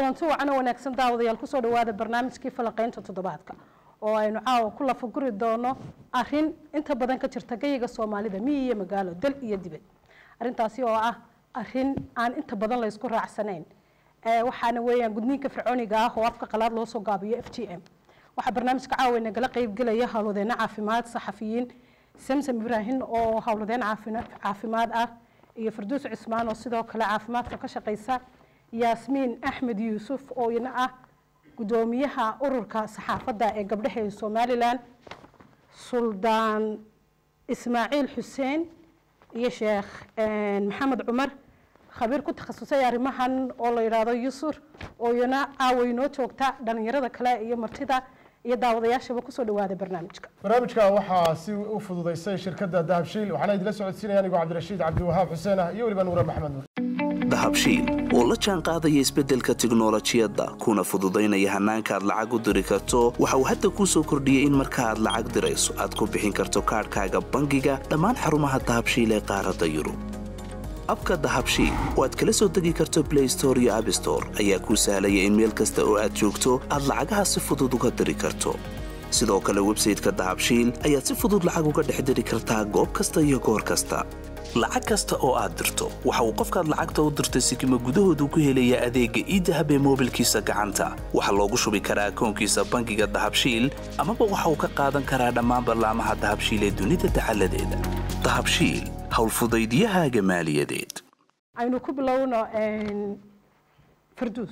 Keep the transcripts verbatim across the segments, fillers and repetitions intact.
kulanti wacan wanaagsan daawadayaal ku soo dhawaada barnaamijkii falaqeynta toddobaadka oo aynu caawa ku lafaguri doono arrin inta badan ka jirta gayiga Soomaalida miyi iyo magaalo dal iyo dibad arrintaasi oo ah arrin aan inta badan la isku raacsanayn ee waxaana weeyaan gudniinka fircooniga ah oo afka qalaad loo soo gaabiyo F G M waxa barnaamijka caawa nagala qayb galaya hawladeena caafimaad saxafiyiin Samsam Ibrahim oo hawladeena caafimaad ah iyo Farduus Cismaan oo sidoo kale caafimaadka ka shaqeysa Yasmin Ahmed Yusuf oo ina ah gudoomiyaha ururka saxaafadda ee gabdhaha Somaliland Suldaan Ismaaciil Xuseen iyo Sheekh Maxamed Cumar khabiir ku takhasusay arrimahan oo la yiraahdo Yusur oo ina aawayno joogta dhalinyarada kale iyo martida iyo daawadayaashaba ku soo dhawaada barnaamijka barnaamijka waxa si u fududeysay shirkadda Dahabshiil waxaana idin la socodsiinayaan anigu Cabdirashiid Cabdiwahaab Xuseen iyo waliba Nuur Maxamed Nuur Dahabshiil oo la jaan qaadaya isbeddelka tiknoolajiyadda kuna fududeynaya hanaanka aad lacag u diri karto waxa uu hadda ku soo kordhiyay in marka aad lacag dirayso aad ku bixin karto kaarkaaga bangiga dhammaan xarumaha Dahabshiil ee qaaradda Yurub abka Dahabshiil oo aad kala soo degi karto Play Store iyo App Store ayaa ku sahlaya in meel kasta oo aad joogto aad lacagaha si fudud uga diri karto sidoo kale website-ka Dahabshiil ayaad si fudud lacag uga dhex diri kartaa goob kasta iyo goor kasta lacag kasta oo aad dirto waxa uu qofkaad lacagta u dirtay sikimo gudahoodu ku helaya adeega e-dahab ee moobilkiisa gacanta waxa loogu shubi karaa akoonkiisa bangiga Dahabshiil ama waxa uu ka qaadan karaa dhammaan barnaamijyada Dahabshiil ee dunida taxalladeeda Dahabshiil hawl fudaydiyaha maaliyadeed aynu ku bilowno een Farduus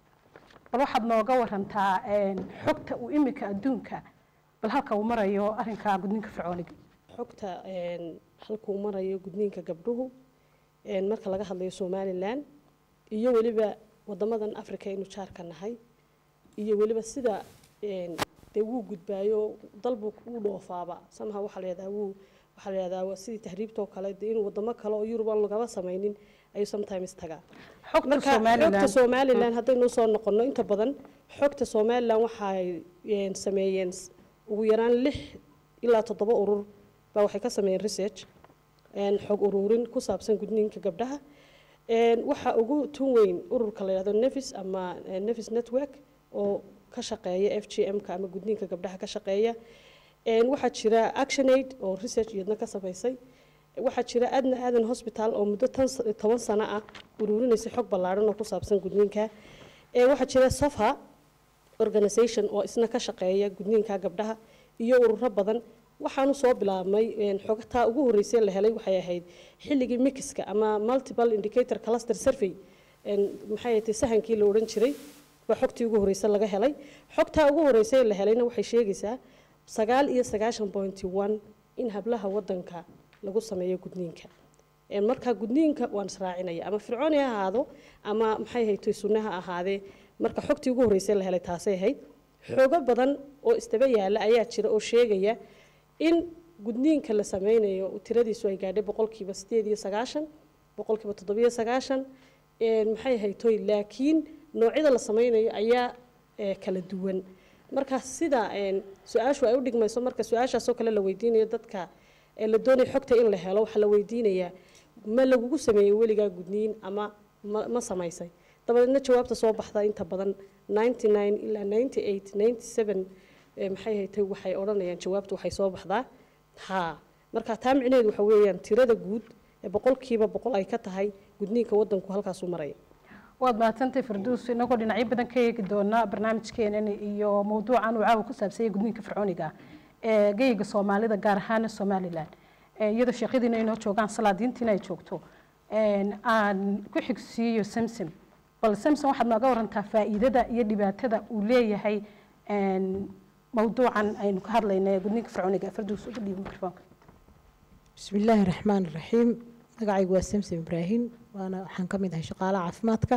bal waxaad nooga warantaa een xogta uu imika adduunka bal halka uu marayo arrinka gudniinka fircooniga xogta een halka uu marayo gudniinka gabdhuhu een marka laga hadlayo Somaliland iyo waliba wadamadan Afrika inuu jaarka nahay iyo waliba sida een de uu gudbaayo dalbu uu dhoofaaba samaha waxa leedahay uu waxa leedahay sidii tahriibto kale inuu wadamo kale oo Yurub laga sameeynin ay sometimes taga xogta Somaliland xogta Somaliland hadaynu soo noqono inta badan xogta Somaliland waxa ay sameeyeen ugu yaraan lix ilaa toddoba urur baa waxay ka sameeyeen research een xog ururin ku saabsan gudniinka gabdhaha een waxa ugu tun weyn ururka la yiraahdo Nefis ama Nefis Network oo ka shaqeeya F G M ka ama gudniinka gabdhaha ka shaqeeya een waxa jira ActionAid oo research iyadna ka sameysay waxa jira Adna Aadan Hospital oo muddo toban sano ah ururinaysa xog ballaaran oo ku saabsan gudniinka ee waxa jira Safa organization oo isna ka shaqeeya gudniinka gabdhaha iyo ururo badan waxaanu soo bilaabmay in xogta ugu horeysay la helay waxay ahayd xilligii mixka ama multiple indicator cluster survey in maxay tahay sahankii la oran jiray waa xogtii ugu horeysay laga helay xogta ugu horeysay la helayna waxay sheegaysaa sagaal iyo sagaashan point one in hablaha wadanka lagu sameeyo gudniinka ee marka gudniinka waan israacinaya ama fircooni ha ahaado ama maxay haytay sunnaha ahaade marka xogtii ugu horeysay la helay taasay ahayd xogo badan oo istaba yaala ayaa jira oo sheegaya in gudniinka la sameeyo tiradiisu ay gaadhay boqolkiiba sideed iyo sagaashan boqolkiiba toddoba iyo sagaashan ee maxay haytay laakiin noocyada la sameeyo ayaa kala duwan marka sida een su'aashu ay u dhigmayso marka su'aashaas oo kale la weydiinayo dadka ee la doonay xogta in la helo waxa la weydiinayaa ma lagu sameeyay weliga gudniin ama ma sameysay dabadna jawaabta soo baxda inta badan ninety-nine ilaa ninety-eight ninety-seven maxay haytay waxay oranayaan jawaabtu waxay soo baxdaa ha marka taa micneedu waxa weeyaan tirada guud ee boqolkiiba boqol ay ka tahay gudniinka wadanku halkaas u maray waad maatantay Farduus inagoo dhinacyo badan ka eegi doona barnaamijkeenan iyo mowduucan uu caawa ku saabsan yahay gudniinka fircooniga ee gayiga Soomaalida gaar ahaan Somaliland ee iyada shaqadiina inoo joogaan salaadiintiina ay joogto een aan ku xigsiyo Samsam bal Samsam waxaad nooga warantaa faa'iidada iyo dhibaatada uu leeyahay een mowduucan aynu ka hadlaynay gudniinka fircooniga Farduus ugu dhiib mikrofoonka bismillaahir rahmaanir rahiim magacaygu waa Samsam Ibrahim waana waxaan ka mid ahay shaqaalaha caafimaadka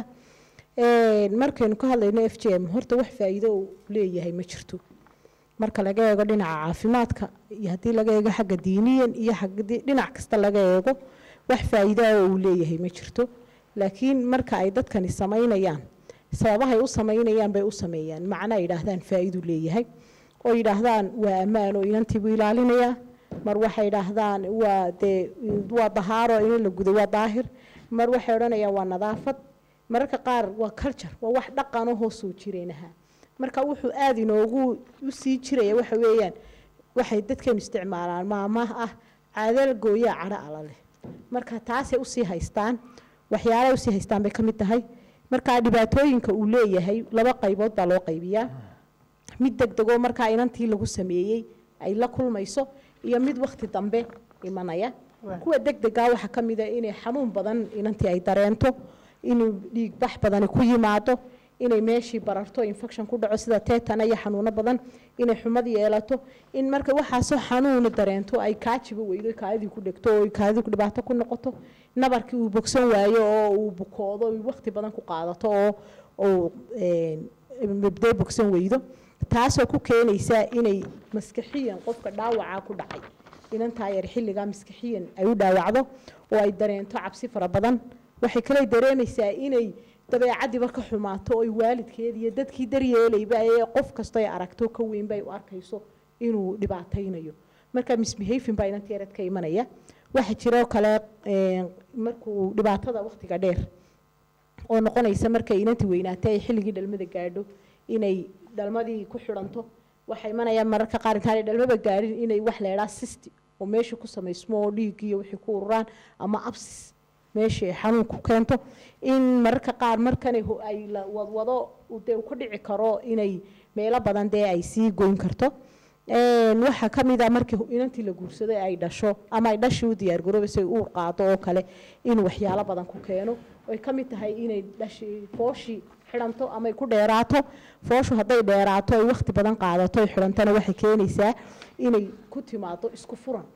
ee markaynu ka hadlayno F G M horta wax faa'iido uu leeyahay ma jirto marka laga eego dhinaca caafimaadka iyo hadii laga eego xagga diiniyan iyo xagga dhinac kasta laga eego wax faa'iido uu leeyahay ma jirto laakiin marka ay dadkani sameynayaan sababahay u sameynayaan bay u sameeyaan macna ay yiraahdaan faa'iido leeyahay oo yiraahdaan waa amaan oo inantiibu ilaalinaya mar waxay yiraahdaan waa de waa dahaaro in la gudo waa daahir mar waxay oranayaan waa nadaafad mararka qaar waa culture waa wax dhaqan oo hoos u jireenaha marka wuxuu aad inoogu u sii jiraya waxa weeyaan waxay dadkeenu isticmaalaan maamaha ah caadal gooya cara ala leh marka taasay u sii haystaan waxyaalaha u sii haystaan bay kamid tahay marka dhibaatooyinka uu leeyahay laba qaybood baa loo qaybiyaa mid degdego marka inantii lagu sameeyay ay la kulmayso iyo mid waqti dambe imanaya kuwa degdega waxa kamid ah inay xanuun badan inantii ay dareento inuu dhiig bax badan ku yimaado inay meeshii bararto infection ku dhaco sida teetana iyo xanuuno badan inay xumad yeelato in marka waxa soo xanuun dareento ay kaajiba weydo kaadii ku dhigto oo kaadii ku dhibaato ku noqoto nabarkii uu bogsan waayo oo uu bukoodo waqti badan ku qaadato oo oo een mabda bogsan weydo taasoo ku keenaysa inay maskaxiyan qofka dhaawaca ku dhacay inantaa yar xilliga maskaxiyan ay u dhaawacdo oo ay dareento cabsi fara badan waxay kale dareemaysaa inay dabeecadiiba ka xumaato oo waalidkeed iyo dadkii daryeelayba ee qof kasto ay aragto ka weyn bay u arkayso inuu dhibaataynayo marka misbehaving baa inantii yarad ka imanaya waxa jira kale markuu dhibaatada waqtiga dheer oo noqonaysa markay inantii weynaatay xilligii dhalmada gaadho inay dhalmadii ku xiranto waxay imanayaan mararka qaar intaan dhalmada gaarin inay wax leeraa cyst oo meesha ku sameysmo oo dhiig iyo wixii ku ururaan ama abscess meesha xanuun ku keento in mararka qaar markan ay wadwado uu ku dhici karo inay meelo badan dee ay sii goyn karto een waxa kamid ah markii inantii la guursaday ay dhasho ama ay dhashay u diyaar garoobay uu qaado oo kale in waxyaalo badan ku keeno ay kamid tahay inay dhashay fooshi xiranto ama ay ku dheeraato fooshu haday dheeraato ay waqti badan qaadato ay xirantana waxay keenaysaa inay ku timaado isku furan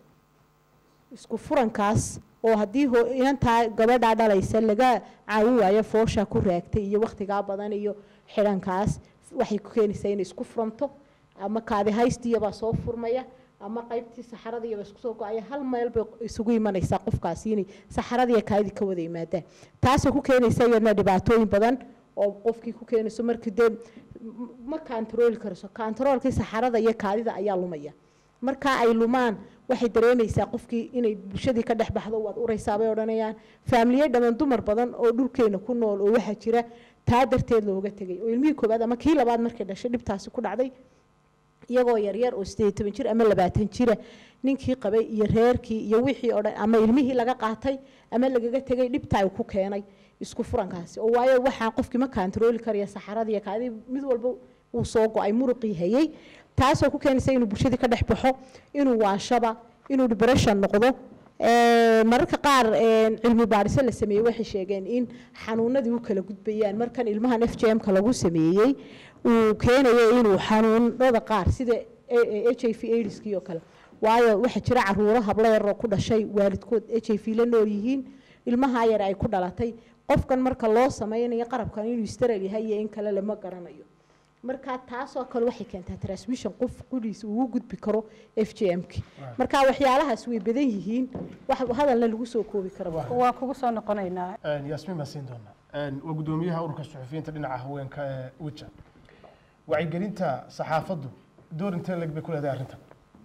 isku furankaas oo hadii inantaa gabadha dhalaysa laga caawin waayo foosha ku raagtay iyo waqtiga badan iyo xirankaas waxay ku keenaysaa inay isku furanto ama kaadi haystiiba soo furmaya ama qaybtii saxaradiiba isku soo go'ay hal meel bay isugu imanaysaa qofkaasi inay saxaradii kaadi ka wada yimaadaan taas oo ku keenaysa iyadna dhibaatooyin badan oo qofkii ku keenayso markii de ma control karso controlkii saxarada iyo kaadida ayaa lumaya marka ay lumaan waxay dareemaysaa qofkii inay bulshadii ka dhex baxdo waad uraysaa bay oranayaan family dhaman dumar badan oo dhulkeena ku nool oo waxa jira taa darteed looga tagay oo ilmihii koobaad ama kii labaad markay dhashay dhibtaasi ku dhacday iyagoo yar yar oo sideed iyo toban jir ama labaatan jir ninkii qabay iyo reerkii iyo wixii oo dhan ama ilmihii laga qaatay ama lagaga tagay dhibta ay ku keenay isku furankaasi oo waayo waxa qofkii ma control kariya saxaradii kaadi mid walba uu soo go'ay muruqii hayay taas oo ku keenaysa inuu bulshadii ka dhex baxo inuu waashaba inuu depression noqdo ee mararka qaar cilmi baariso la sameeyay waxay sheegeen in xanuunadii u kala gudbayaan markan ilmahan F G M ka lagu sameeyay uu keenayo inuu xanuunada qaar sida H I V AIDS iyo kale waayo waxa jira caruuro hablo yar oo ku dhashay waalidkood H I V la nool yihiin ilmaha yar ay ku dhalatay qofkan marka loo sameeyay qarabkan inuu sterile yahay in kale lama garanayo marka taas oo kale waxay keentaa transmission qof qudis uu gudbi karo F G M ki marka waxyaalahaas way badan yihiin wax hadal lagu soo koobi karo waa kugu soo noqonaynaa een Yasmin ma siin doona een waa gudoomiyaha ururka suxufiyiinta dhinaca haweenka ee wajha wacyigelinta saxaafadu door intee lag bay ku leedahay arrintan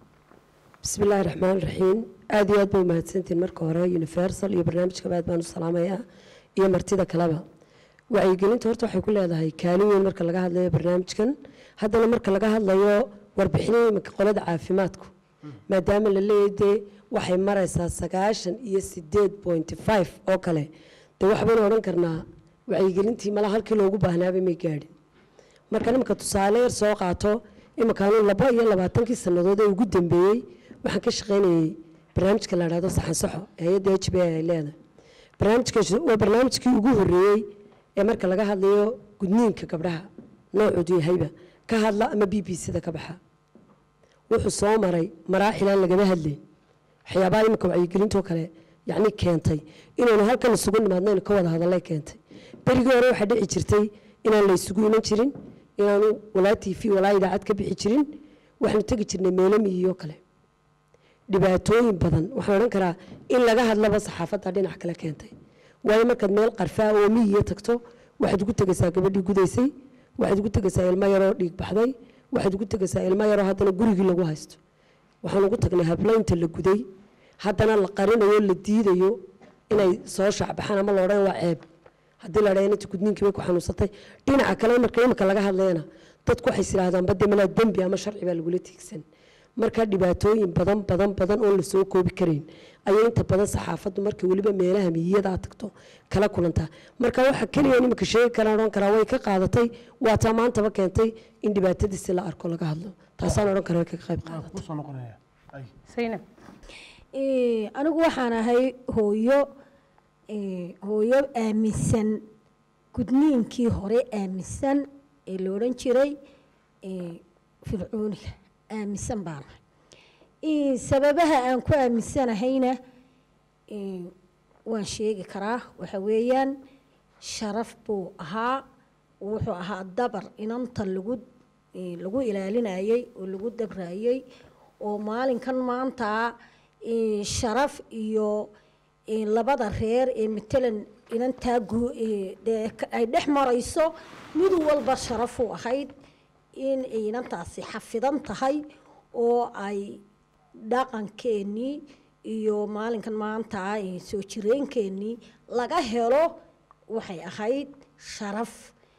بسم الله الرحمن الرحيم aad iyo aad bay mahadsantiin marka hore universal iyo barnaamijka baad baan u salaamayaa iyo martida kalaba wacyigelinta horta waxay ku leedahay kaalin weyn marka laga hadlayo barnaamijkan haddana marka laga hadlayo warbixinada qolada caafimaadku maadaama la leeyahay waxay maraysaa sagaashan iyo sideed point five oo kale de waxbaan oran karnaa wacyigelintii mala halkii loogu baahnaaba may gaadhin marka nimanka tusaale yar soo qaato imakaanu laba iyo labaatankii sanadood ee ugu dambeeyay waxaan ka shaqeynayay barnaamijka la yiraahdo saxan saxo hay'adda H B A ay leedahay barnaamijkaasi waa barnaamijkii ugu horeeyay ee marka laga hadlayo gudniinka gabdhaha noocu yahayba ka hadla ama B B C da ka baxa wuxuu soo maray maraaxil aan laga hadlay waxyaabaha imika wacyigelinta kale yacni keentay inaynu halkan isugu nimaadnayno ka wada hadalay keentay berigii hore waxaa dhici jirtay inaan la isugu iman jirin inaanu walaa T V walaa idaacad ka bixi jirin waxaanu tagi jirnay meelo miyiyo kale dhibaatooyin badan waxaan oran karaa in laga hadlaba saxaafadda dhinac kale keentay waayo markaad meel qarfaa oo miyiyo tagto waxaad ugu tagaysaa gabadhii gudaysay waxaad ugu tagaysaa ilmo yaroo dhiig baxday waxaad ugu tagaysaa ilmo yaroo haddana gurigii lagu haysto waxaan ugu tagnay hablaynta la guday haddana la qarinayo la diidayo inay soo shacbaxaan ama la odhan waa ceeb haddii la dhahay inta gudniinkii bay ku xanuunsatay dhinaca kale marka imika laga hadlayna dadku waxay yiraahdaan badde malaa dembi ama sharci baa lagula tiigsan marka dhibaatooyin badan badan badan oo la soo koobi karin ayay inta badan saxaafaddu markii waliba meelaha miyada tagto kala kulantaa marka waxa kaliya imika sheegi karaan oran karaa way ka qaadatay waa taa maantaba keentay in dhibaatadiisa la arko laga hadlo taasaan oran karaa ka qayb qaadatay Zainab ee anigu waxaan ahay hooyo ee hooyo aaminsan gudniinkii hore aaminsan ee la oran jiray ee fircooniga aaminsan baan ee sababaha aan ku aaminsanahayna ee waan sheegi karaa waxa weeyaan sharaf buu ahaa wuxuu ahaa dabar inanta lagu lagu ilaalinayay oo lagu dabrayay oo maalinkan maanta ee sharaf iyo ee labada reer ee matalan inantaa ay dhex marayso mid walba sharaf u ahayd in inantaasi xafidan tahay oo ay dhaqankeennii iyo maalinkan maanta soo jireenkeennii laga helo waxay ahayd sharaf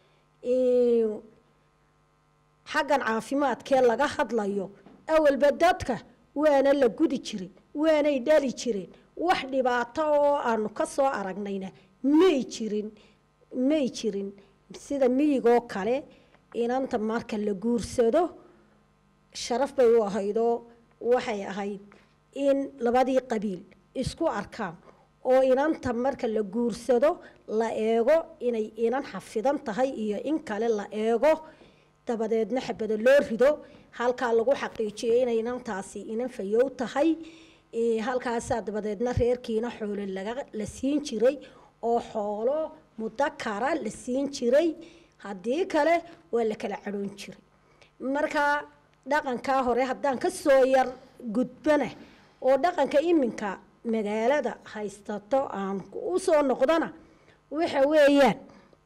xaggan caafimaadkee laga hadlayo awalba dadka waana la gudi jiray waanay dhali jireen wax dhibaato oo aanu ka soo aragnayna may jirin may jirin sida miyigoo kale inanta marka la guursado sharaf bay u ahaydoo waxay ahayd in labadii qabiil isku arkaan oo inanta marka la guursado la eego inay inan xafidan tahay iyo in kale la eego dabadeedna xabada loo rido halkaa lagu xaqiijiyo inay inantaasi inan fayow tahay halkaasaa dabadeedna reerkiina xoolo la siin jiray oo xoolo mudakara la siin jiray haddii kale waa la kala cadhoon jiray marka dhaqankaa hore haddaan ka soo yar gudbana oo dhaqanka iminka magaalada haystato aan u soo noqdana waxa weeyaan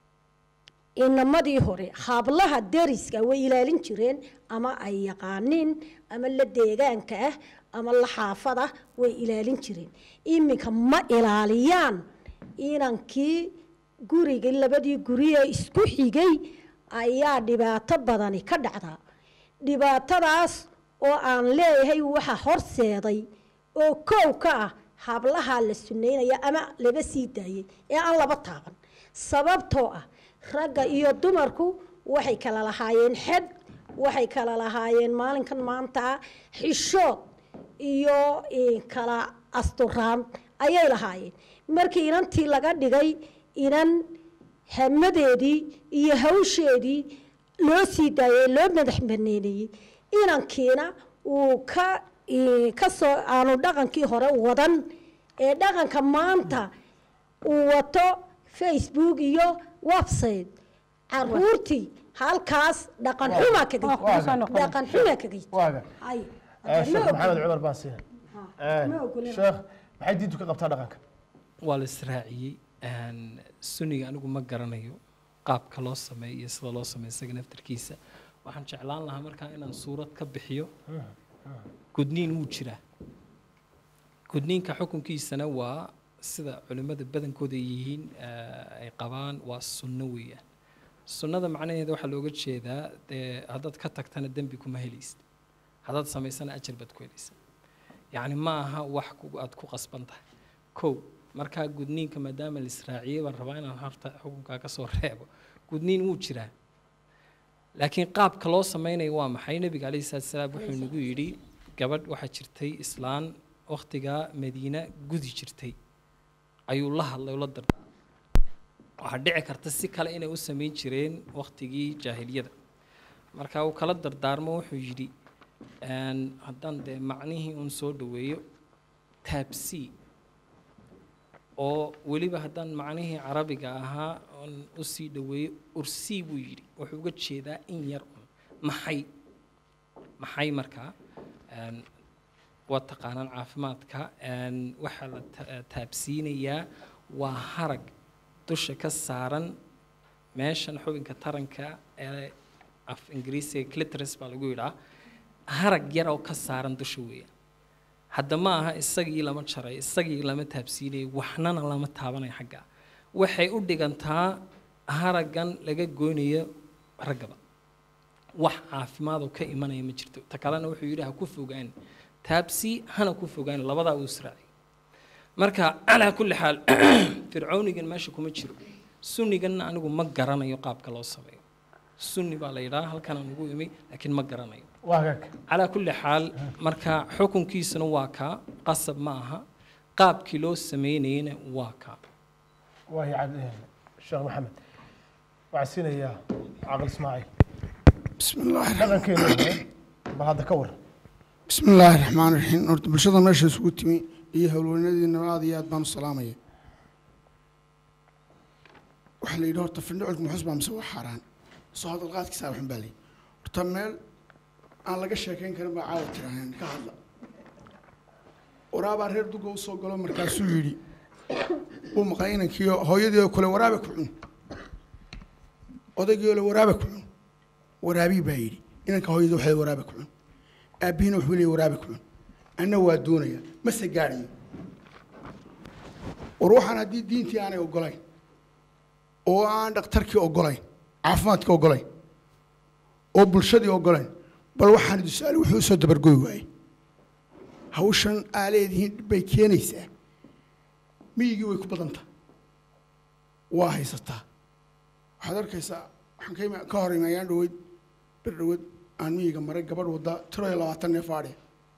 inamadii hore hablaha deriska way ilaalin jireen ama ay yaqaaniin ama la deegaanka ah ama la xaafada way ilaalin jireen iminka ma ilaaliyaan inankii guriga labadii guri ee isku xigay ayaa dhibaato badani ka dhacdaa dhibaatadaas oo aan leeyahay waxa horseeday oo koow ka ah hablaha la sunaynaya ama laba sii daayay ee aan laba taaban sababtoo ah ragga iyo dumarku waxay kala lahaayeen xad waxay kala lahaayeen maalinkan maanta xishood iyo kala asturaan ayay lahaayeen markii inantii laga dhigay inan hamadeedii iyo hawsheedii loo sii daayay loo madax baneeyay inankiina uu ka ka soo aanu dhaqankii hore wadan ee dhaqanka maanta uu wato Facebook iyo website caruurtii halkaas dhaqan xuma kaga dhaqan xuma kaga waaga ay sheekh maxamed cumar baasiin sheekh maxay diintu ka qabtaa dhaqanka waa la israaciyey sunniga anigu ma garanayo qaabka loo sameeyo iyo sida loo sameeyo isaga naftarkiisa waxaan jeclaan lahaa markaa inaan suurad ka bixiyo gudniin wuu jiraa gudniinka xukunkiisana waa sida culimmada badankooda ay yihiin ay qabaan waa sunno weeyaan sunnada macnaheeda waxaa looga jeedaa dee haddaad ka tagtana dembi kuma helaysid haddaad samaysana ajar baad ku helaysa yacni ma aha wax aad ku qasban tahay kow markaa gudniinka maadaama la israaciyey baan rabaa inaan horta xukunkaa ka soo reebo gudniin wuu jiraa laakiin qaabka loo samaynayo waa maxay nebiga calayhi salaatu salaam wuxuu nagu yidhi gabadh waxaa jirtay islaan wakhtigaa madiina gudi jirtay ayuu la hadlay oo la dardaarmay waxaa dhici karta si kale inay u samayn jireen wakhtigii jaahiliyada marka uu kala dardaarmo wuxuu yidhi haddaan dee macnihii uun soo dhoweeyo taabsii oo weliba haddaan macnihii carabiga ahaa oon u sii dhoweeyo ursii buu yidhi wuxuu uga jeedaa in yar un maxay maxay markaa waa taqaanaan caafimaadka waxaa la taabsiinayaa waa harag dusha ka saaran meeshan xubinka taranka ee af ingiriisiga clitoris baa lagu yidhaa harag yar oo ka saaran dusha weeyaan hadda ma aha isagii lama jaray isagii lama taabsiinayay waxnana lama taabanayo xagga waxay u dhigantaa haragan laga goynayo raggaba wax caafimaad oo ka imanaya ma jirto ta kalena wuxuu yidhi ha ku fogaan taabsi hana ku fogaan labadaa uu israaciy marka calaa kulli xaal fircoonigan meesha kuma jiro sunniganna anigu ma garanayo qaabka loo sameeyo sunni baa la yidhaha halkan aan ugu imi laakiin ma garanayo waagaag calaa kulli xaal marka xukunkiisuna waa kaa qasab ma aha qaabkii loo sameynayana waa kaa waayo cad sheekh maxamed waxaan siinayaa caqil ismaaciil بسم الله الرحمن dhaqankeena bal hadda ka war بسم الله الرحمن الرحيم horta bulshada meesha isugu timi iyo hawlweynadeena aad iyo aad baan u salaamaya waxa la yidhi horta findhicilku muxus baa mise waa xaaraan soo hadal qaadkiisa waxan baa lay horta meel aan laga sheekayn karin baa caawa tiraaheen ka hadla waraabaa reer duga u soo galo markaasuu yidhi uu maqlay inankii hooyadii oo kale waraabe ku cun odaygii oo le waraabe ku cun waraabii baa yidhi inanka hooyada waxay waraabe ku cun aabbihiina wuxuu leeyahay waraabe ku cun anna waa doonaya mase gaadhayo war waxaan haddii diintii aanay oggolayn oo aan dhakhtarkii oggolayn caafimaadkii oggolayn oo bulshadii oggolayn bal waxaan idi su-aal wuxuu usoo dabargoy waayey hawshan aa leedihiin dhib bay keenaysaa miyigii way ku badanta waa haysataa waxaad arkaysaa waxaan ka ima- ka hor imayaan dhaweyd bir dhaweyd aan miyiga maray gabadh wadda tiro iyo labaatan neef aadhe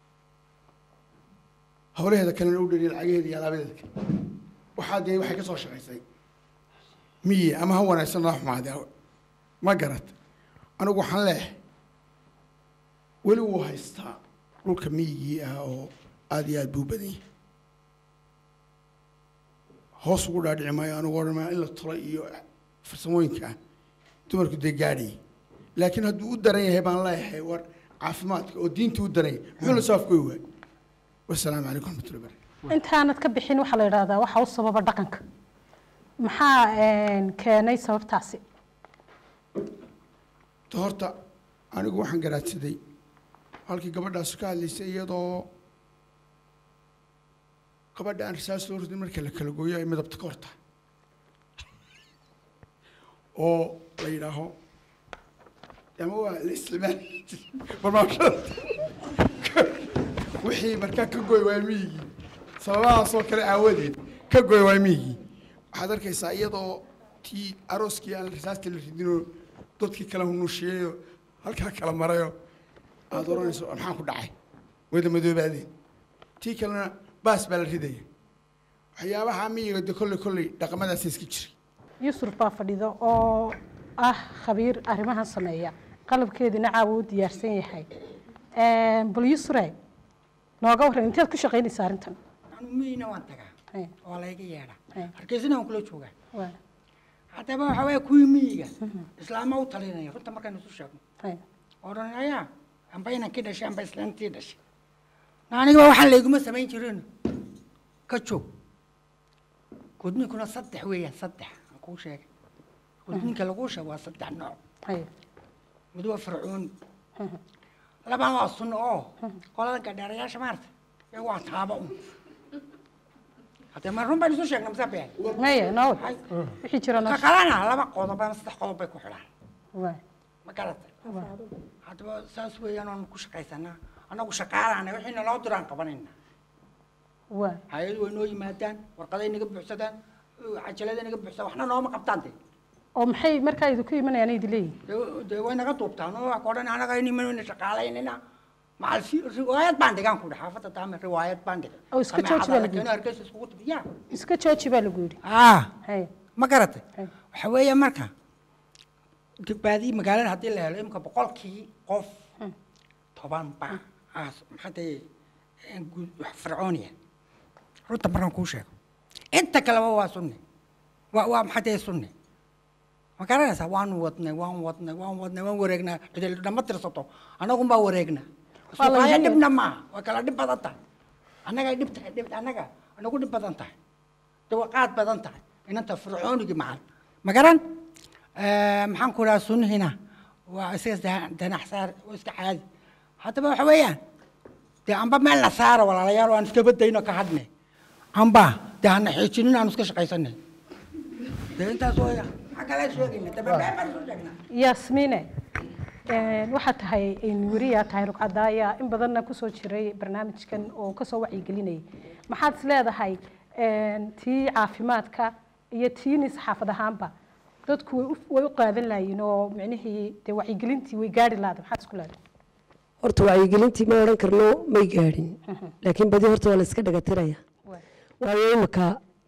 hawlaheeda kalena u dhaliya lacagaheeda iyo alaabadeeda kale waxaa dee waxay ka soo shaqaysay miyi ama ha wanaagsan daa xumaade ma garat anigu waxaan leeyahay weli wuu haystaa dhulka miyigii ah oo aad iyo aad buu badan yahay hoos ugu dhaadhici maayo anigu odhan maayo in la tulay iyo farsamooyinka ah dumarku dee gaadhayay laakiin hadduu u daran yahay baan leeyahay war caafimaadka oo diinta u daran yahay muxuu la soo afgoy waay wasalaamu calaykum waraxmatullahi barakatu intaanad ka bixin waxaa la yidhaahdaa waxaa u sababa dhaqanka maxaa keenay sababtaasi ta horta anigu waxaan garaadsaday halkii gabadhaas ka hadlaysay iyadoo gabadha aan risaas loo ridin marka la kala gooyo ay midabta ka hortahay oo la yidhaaho ama waa la islamaan barnaamijyada wixii markaa ka goy waay miyigii sababahaasoo kale aawadeed ka goy waay miyigii waxaad arkaysaa iyadoo tii arooskii aan risaasta la ridinoo dadkii kala hunuushiyeeyo halkaa kala marayo aada oranayso maxaan ku dhacay wada madoobaadeen tii kalena baas baa la ridaya waxyaabaha miyiga de kolley kolley dhaqamadaasa iska jiray yusuf baa fadhido oo ah khabiir arrimahan sameeya qalabkeedina caawa u diyaarsan yahay bal yusre nooga warran inteed ku shaqaynaysa arrintan anu miyina waan tagaa Hey. oo layga yeedha Hey. hargeysina waan kula joogaa Waa. haddaba waxaa waaya kuwii miyiga islaama u talinaya runta markaynu isu sheegno Hey. odhan ayaa amba inankii dhashay amba islaantii dhashay anigaba waxaan layguma samayn jirin ka joog gudninkuna saddex weeyaan saddex aan kuu sheegay gudninka laguu sheego waa saddex nooc Hey. mid waa fircooni labana waa sunno oo qolada gadheerayaasha maarta iyagu waa taaba un haddee ma run baynu isu sheegna mase been maya noo Hay. wixii jira noo ka kalena laba qodob ama saddex qodob bay ku xidhaan waa ma garatay haddaba saas weeyaan oonu ku shaqaysanaa annagu shaqaalaana wixii naloo diraan qabanayna waa hay-adu way noo yimaadaan warqaday naga buuxsadaan cajalada naga buuxsadaan waxna nooma qabtaan de oo maxay markaa idinku imanayaan idi leeyihin dee- dee way naga duubtaan oo waa kodhan anaga inimanayna shaqaalaynayna macal si riwaayad baan dhigaan ku dhi xaafadda daame riwaayad baan dhigay Oo iska jooji baa lagu yidhi. hargeysa iskugu timi ya iska jooji baa lagu yidhi ah Hey. ma garatay Hey. waxa weeye marka baadii magaalada haddii la helo imika boqolkii qof toban ba ah maxaa dee wax fircooniya runta markaan kuu sheego inta kaleba waa sunne waa waa maxaa dee sunne ma garanaysaa waan wadnay waan wadnay waan wadnay waan wareegnaa cidil dhama tirsato annagun baa wareegnaa Waa la suuqaaya yidhi. dhibna maaha way kala dhib badan tahay annagay dhib tahay dhib annaga anagu dhib badan tahay dawaqaad badan tahay inanta fircoonigii macal ma garan maxaan ku dhahaa sunnihiina waa isaga danaxsaar oo iska caadi haddaba waxa weeyaan dee amba meel la saaro walaalayaal oo aan iska badayno ka hadne amba dee hana xiijinin aanu iska shaqaysanay dee intaas waya maxaa kala sheegayna dababeen baan soo sheegnaa yasmiine waxaa tahay weriyaa tahay rugcadaaya in badanna kusoo jiray barnaamijkan oo kasoo wacyigelinayay maxaad is leedahay tii caafimaadka iyo tiini saxaafad ahaanba dadku way u qaadan lahayiin oo micnihii dee wacyigelintii way gaari lahaada maxaad isku leedahay horta wacyigelintii ma odhan karno may gaadhin laakiin badi horta waa la iska dhagatiraya waayo imaka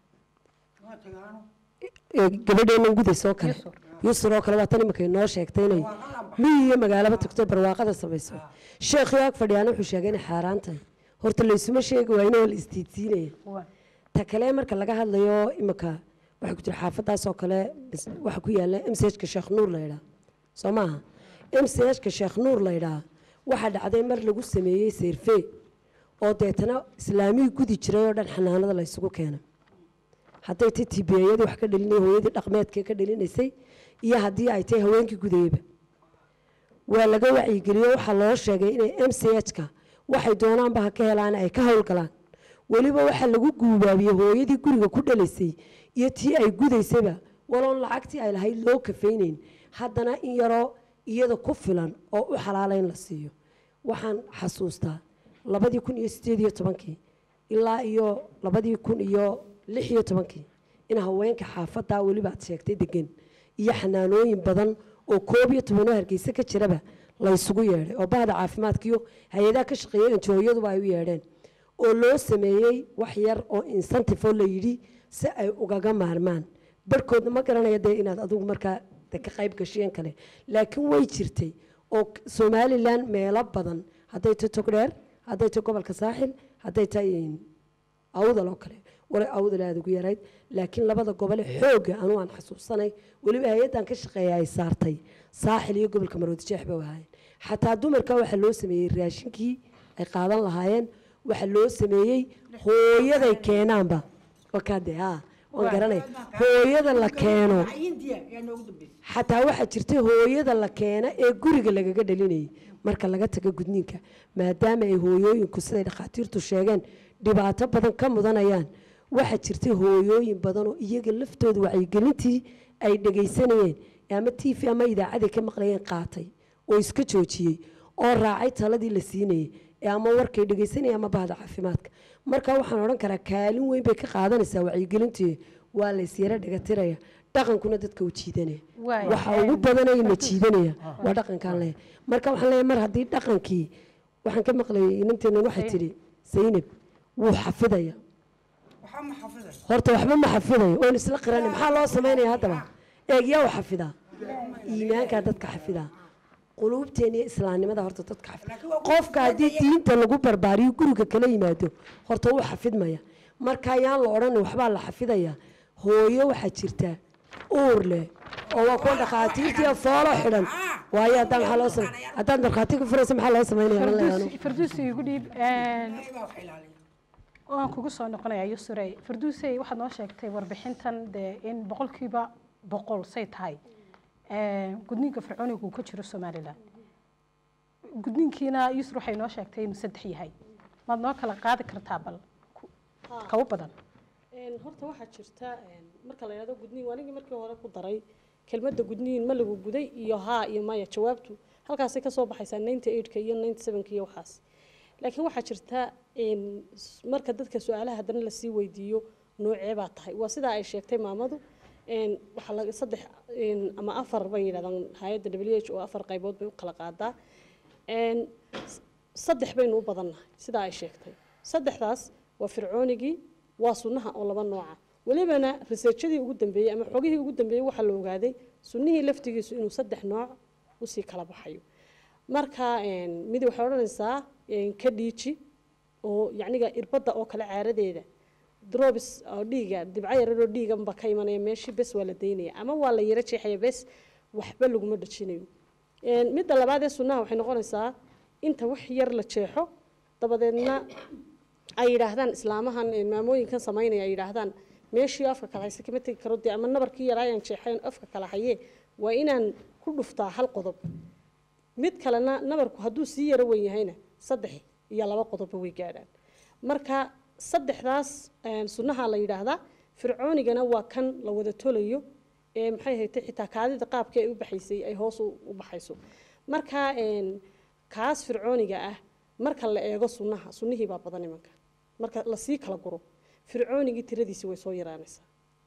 gabadheennan gudays oo kale yusur oo kale waa tan imika inoo sheegtay inay miyi iyo magaalaba tagto barwaaqada samayso sheekhii ag fadhiyaana wuxuu sheegay inay xaaraan tahay horta laysuma sheegi waa inoo la istiidsiinaya ta kale marka laga hadlayo imika waxaa ku jira xaafadaas oo kale waxa ku yaala m c h-ka sheekh nuur la yidhaa soo maaha m c h-ka sheekh nuur la yidhaa waxaa dhacday mar lagu sameeyey seyrfe oo deetana islaamihii gudi jiray oo dhan xanaanada la isugu keenay hadday tay tibiyayadii wax ka dhalinay hooyadii dhaqmeedkee ka dhalinaysay iyo haddii ay tahay haweenkii gudayaba waa laga wacyigeliyo waxaa loo sheegay inay m c h-ka waxay doonaanba ha ka helaan ay ka howlgalaan weliba waxaa lagu guubaabiyey hooyadii guriga ku dhalaysay iyo tii ay gudaysayba waloon lacagtii ay lahayd loo kafaynayn haddana in yaroo iyada ku filan oo u xalaala in la siiyo waxaan xasuustaa labadii kun iyo sideed iyo tobankii ilaa iyo labadii kun iyo lix iyo tobankii in haweenka xaafaddaa weliba aad sheegtay degan iyo xanaanooyin badan oo koob iyo tobanoo hargeysa ka jiraba la isugu yeedhay oo bahda caafimaadkiiyo hay-adaha ka shaqeeya enjooyaduba ay u yeedheen oo loo sameeyey wax yar oo incentive oo la yidhi si ay ugaga maarmaan barhkoodna ma garanaya dee inaad adigu markaa ka qayb gasheen kale laakiin way jirtay oo somalilan meelo badan hadday tahay togdheer hadday tahay gobolka saaxil hadday tahay awdal oo kale wala awdal aad ugu yarayd laakiin labada gobole xooga anuu aan xasuusanay weliba hay-addan ka shaqeeya ay saartay saaxil iyo gobolka maroodi jeex ba wahaayeen xataa dumarka waxaa loo sameeyey raashinkii ay qaadan lahaayeen waxaa loo sameeyey hooyaday keenaanba wakaade ha waan garanay hooyada la keeno xataa waxaa jirtay hooyada la keena ee guriga lagaga dhalinayay marka laga taga gudniinka maadaama ay hooyooyinku siday dhakhaatiirtu sheegeen dhibaato badan ka mudanayaan waxaa jirtay hooyooyin badan oo iyaga laftooda wacyigelintii ay dhegaysanayeen ama t v ama idaacaday ka maqlayeen qaatay oo iska joojiyey oo raacay taladii la siinayay ama warkay dhegaysanaya ama bahda caafimaadka marka waxaan odhan karaa kaalin weyn bay ka qaadanaysaa wacyigelintii waa la isyara dhagatiraya dhaqankuna dadka u jiidanaya waxa ugu badanayna jiidanaya waa dhaqankaan leeyahay marka waxaan leeyahay mar haddii dhaqankii waxaan ka maqlayay inanteena waxay tidhi zaynab wuu xafidaya horta waxba ma xafidayo oon isla qiranay maxaa loo samaynaya haddaba eeg yaa u xafidaa iimaankaa dadka xafidaa quluubteen iyo islaamnimada horta dadka xafida qofka haddii diinta lagu barbaariyo guriga kala yimaado horta wuu xafidmaya marka ayaan la odhan waxbaa la xafidaya hooyo waxaa jirta uur leh oo waa kuwa dhakhaatiirtiiyo foolo xidhan waayo haddaan maxaa loo samay haddaad markhaati ku furaysa maxaa loo samaynaya farduusi igu dhiib waan kugu soo noqonayaa yusrey farduusey waxaad noo sheegtay warbixintan dee in boqolkiiba boqol say tahay gudniinka fircoonigu ka jiro somalilan gudniinkiina yusr waxay noo sheegtay inuu saddex yahay maad noo kala qaadi kartaa bal kagu badan horta waxaa jirta marka la yidhahdo gudniin anigii markii hore ku daray kelmadda gudniin ma lagu guday iyo haa iyo maya jawaabtu halkaasay ka soo baxaysaa ninety eight-ka iyo ninety seven-ka iyo waxaas laakiin waxaa jirta marka dadka su-aalaha haddana lasii weydiiyo noocee baa tahay waa sidaa ay sheegtay maamadu waxaa laga saddex ama afar bay yidhahdaan hay-adda w h oo afar qaybood bay u kala qaadaa saddex baynu u badannahay sidaa ay sheegtay saddexdaas waa fircoonigii waa sunnaha oo laba nooca welibana researchadii ugu dambeeyey ama xogihii ugu dambeeyey waxaa la ogaaday sunnihii laftigiisu inuu saddex nooc usii kala baxayo marka mid waxay odhanaysaa ka dhiiji oo yacniga irbadda oo kale caaradeeda drobis oo dhiiga dibco yararoo dhiiganba ka imanaya meeshii bes waa la daynaya ama waa la yaro jeexaya bes waxba laguma dhajinayo midda labaad ee sunnaha waxay noqonaysaa inta wax yar la jeexo dabadeedna ay yidhaahdaan islaamahan maamooyinkan samaynaya ay yidhaahdaan meeshii afka kala hayse kama tegi karo dee ama nabarkii yaraayaan jeexayn afka kala hayee waa inaan ku dhuftaa hal qodob mid kalena nabarku hadduu sii yaro weyn yahayna saddex iyo laba qodobba way gaadhaan marka saddexdaas sunnaha la yidhaahdaa fircoonigana waa kan la wada tolayo ee maxay ahayd xitaa kaadida qaabka ay u baxaysay ay hoos u baxayso marka een kaas fircooniga ah marka la eego sunnaha sunnihii baa badan imanka marka la sii kala guro fircoonigii tiradiisi way soo yaraanaysaa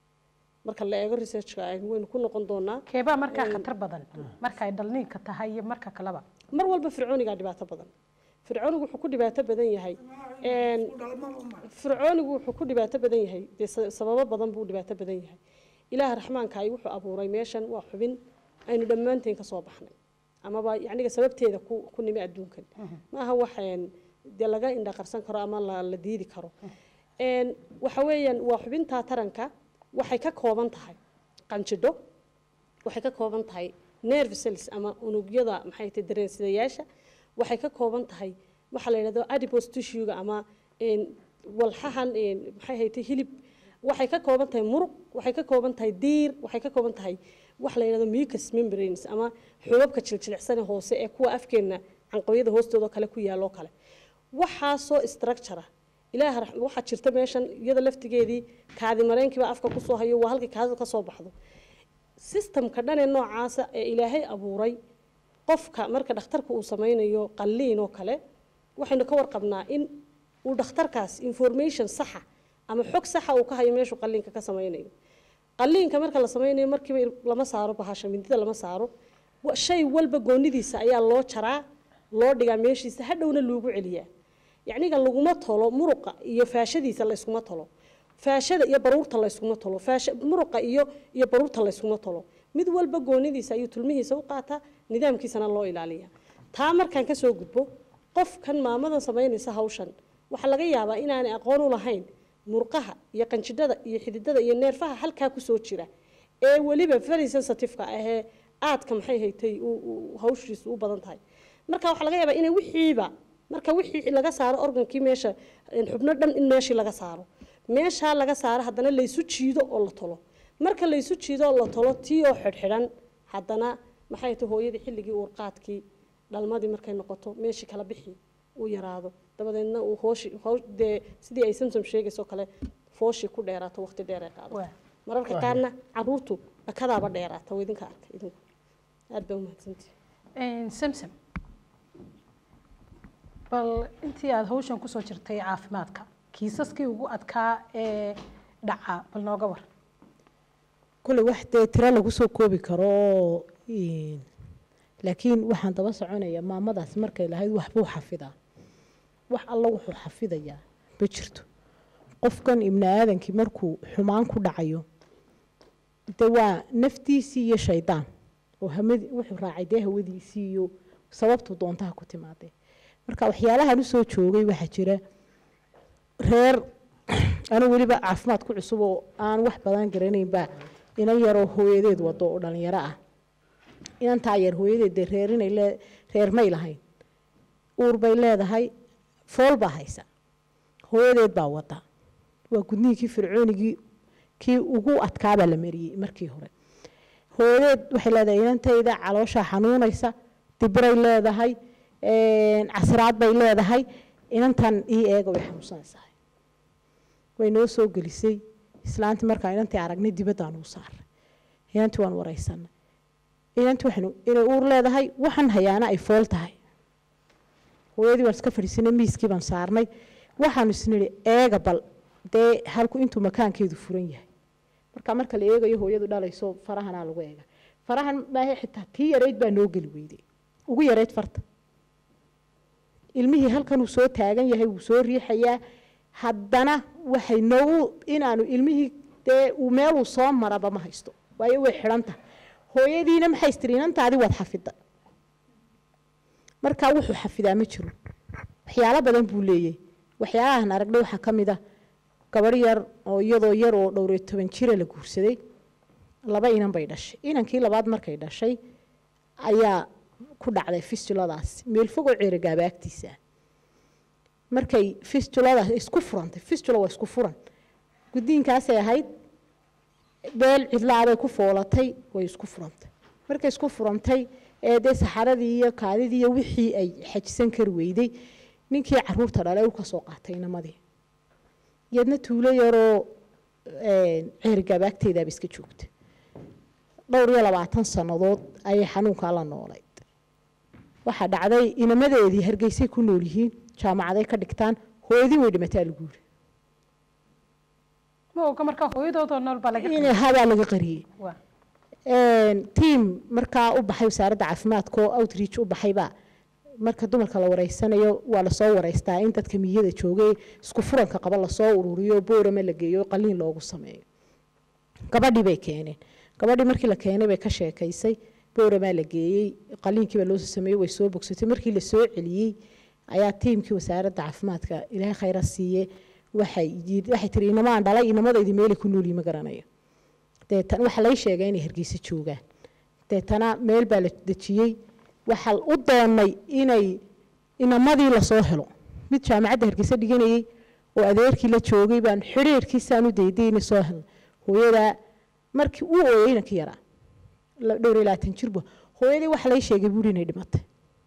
marka la eego researchka ay waynu ku noqon doonaa keebaa markaa khatar badan marka ay dhalniinka tahay iyo marka kaleba mar walba fircooniga dhibaato badan fircoonigu wuxuu ku dhibaato badan yahay een fircoonigu wuxuu ku dhibaato badan yahay sababo badan buu dhibaato badan yahay ilaah raxmaanka ay wuxuu abuuray meeshan waa xubin aynu dhammaanteen ka soo baxnay ama ba yacniga sababteeda ku ku nimi adduunkan ma aha waxaan de laga indha qarsan karo ama la la diidi karo een waxa weeyaan waa xubinta taranka waxay ka kooban tahay qanjidho waxay ka kooban tahay nerve cells ama unugyada maxay tahay dareensidayaasha waxay ka kooban tahay waxa la yiraahdo adipose tissue ama een walxahan een maxay haytay hilib waxay ka kooban tahay muruq waxay ka kooban tahay diir waxay ka kooban tahay wax la yiraahdo mucous membranes ama xubabka jiljilicsan hoose ee kuwa afkeena canqooyada hoostooda kale ku yaalo kale waxa soo structure ilaah waxa jirta meeshan iyada laftigeedii kaadi mareenkiiba afka ku soo hayo waa halkii kaadi ka soo baxdo systemka dhan ee noocaas ee ilaahay abuuray qofka marka dhakhtarku uu sameeyo qalliin oo kale waxaynu ka warqabnaa in uu dhakhtarkaas information sax ah ama xog sax ah uu ka hayo meeshu qalliinka ka sameeyo qalliinka marka la sameeyo markiiba lama saaro bahasha mindida lama saaro shay walba goonidiisa ayaa loo jaraa loo dhigaa meeshiisa hadhowna loogu celiyaa yacniga laguma tolo muruqa iyo faashadiisa la iskuma tolo faashada iyo baruurta la iskuma tolo faasha muruqa iyo iyo baruurta la iskuma tolo mid walba goonidiisa ayuu tulmihiisa u qaataa nidaamkiisana loo ilaaliyaa taa markaan ka soo gudbo qofkan maamadan sameynaysa hawshan waxa laga yaabaa inaanay aqoon u lahayn murqaha iyo qanjidhada iyo xididada iyo neerfaha halkaa ku soo jira ee weliba very sensitive-ka ahee aadka maxay haytay hawshiisu u badan tahay marka waxa laga yaabaa inay wixiiba marka wixii laga saaro organkii meesha xubno dhan in meeshii laga saaro meesha laga saaro haddana la isu jiido oo la tolo marka la isu jiido oo la tolo tii oo xidhxidhan haddana maxay tahay hooyadii xilligii uur qaadkii dhalmadii markay noqoto meeshii kala bixi uu yaraado dabadeedna uu hooshi dee sidii ay symptom sheegayso kale fooshii ku dheeraato waqti dheer ay qaadato mararka qaarna caruurtu dhakadaaba dheeraata waa idinka arkay idinku aad baa umahadsantihi samsam bal intii aad hawshan kusoo jirtay caafimaadka kiisaskii ugu adkaa ee dhaca bal nooga war kule wax dee tiro lagu soo koobi karo laakiin waxaan daba soconaya maamadaas markay lahayd waxbuu xafidaa wax alla wuxuu xafidayaa ma jirto qofkan ibni aadankii markuu xumaan ku dhacayo de waa naftiisii iyo shaydaan oo hamadi wuxuu raacay dee hawadiisii iyo sababtuu doontaha ku timaadee marka waxyaalahan usoo joogay waxaa jira reer anu weliba caafimaad ku cusub oo aan wax badan garanaynba inan yaroo hooyadeed wado oo dhalinyaro ah inantaa yar hooyadeed dee reer inay lee reer may lahayn uur bay leedahay fool baa haysa hooyadeed baa wada waa gudniinkii fircoonigii kii ugu adkaabaa la mariyey markii hore hooyadeed waxay leedahay inantayda calooshaa xanuunaysa dibray leedahay casraad bay leedahay inantan ii eega way xanuunsanaysaa way noo soo gelisay islaantii markaa inantii aragnay dibaddaan uu saaray inantii waan waraysanay inantii waxaynu inay uur leedahay waxaan hayaana ay fool tahay hooyadii waan iska fadhiisanay miiskii baan saarnay waxaanu isnidhi eega bal dee halku intuu makaankeedu furan yahay marka marka la eegayo hooyadu dhalayso farahanaa lagu eega farahan maahe xitaa tii yareyd baa noo geli weyday ugu yareyd farta ilmihii halkan uu soo taagan yahay wuu soo riixayaa haddana waxay noogu inaanu ilmihii dee uu meeluu soo maraba ma haysto waayo way xidhanta hooyadiina maxay istiri inantaadii waad xafida markaa wuxuu xafidaa ma jiro waxyaalo badan buu leeyahay waxyaalahan aragnay waxaa ka mid ah gabadh yar oo iyadoo yar oo dhowr iyo toban jira la guursaday laba inan bay dhashay inankii labaad markay dhashay ayaa ku dhacday fistuladaas meel fog oo ceerigaaba agtiisa markay fistuladaas isku furantay fistula waa isku furan guddiinkaasay ahayd beel cidlaabay ku foolatay way isku furantay markay isku furantay ee dee saxaradii iyo kaadidii iyo wixii ay xajisan kari weyday ninkii caruurta dhalay uu ka soo qaatay inamadii iyadna tuulo yaroo ceerigaaba agteedaaba iska joogta dhowr iyo labaatan sannadood ayay xanuunkaa la noolayd waxaa dhacday inamadeedii hargeysay ku nool yihiin jaamacaday ka dhigtaan hooyadii way dhimataa lagu yiri ma oga markaa hooyadoodoo nool baa laga in habaa laga qariyey tiim markaa u baxay wasaaradda caafimaadka oo outreach u baxayba marka dumarka la wareysanayo waa lasoo wareystaa in dadka miyada joogay isku furanka qaba lasoo ururiyo boorama la geeyo qaliin loogu sameeyo gabadhii bay keeneen gabadhii markii la keenay bay ka sheekaysay boorama la geeyey qaliinkii baa loo sameeyey way soo bogsatay markii la soo celiyey ayaa tiimkii wasaaradda caafimaadka ilaahay khayra siiyey waxay waxay tiri inamaan dhalay inamadaydi meelay ku nool yihiin ma garanayo deetan waxa lay sheegay inay hargeysa joogaan deetana meel baa la dejiyey waxaa u doonay inay inamadii lasoo helo mid jaamacadda hargeysa dhiganayay oo adeerkii la joogay baan xiriirkiisaan u dayday inay soo helo hooyadaa markii uu ooyay inankii yaraa dhowr iyo labaatan jirba hooyadii waxa lay sheegay buuri inay dhimatay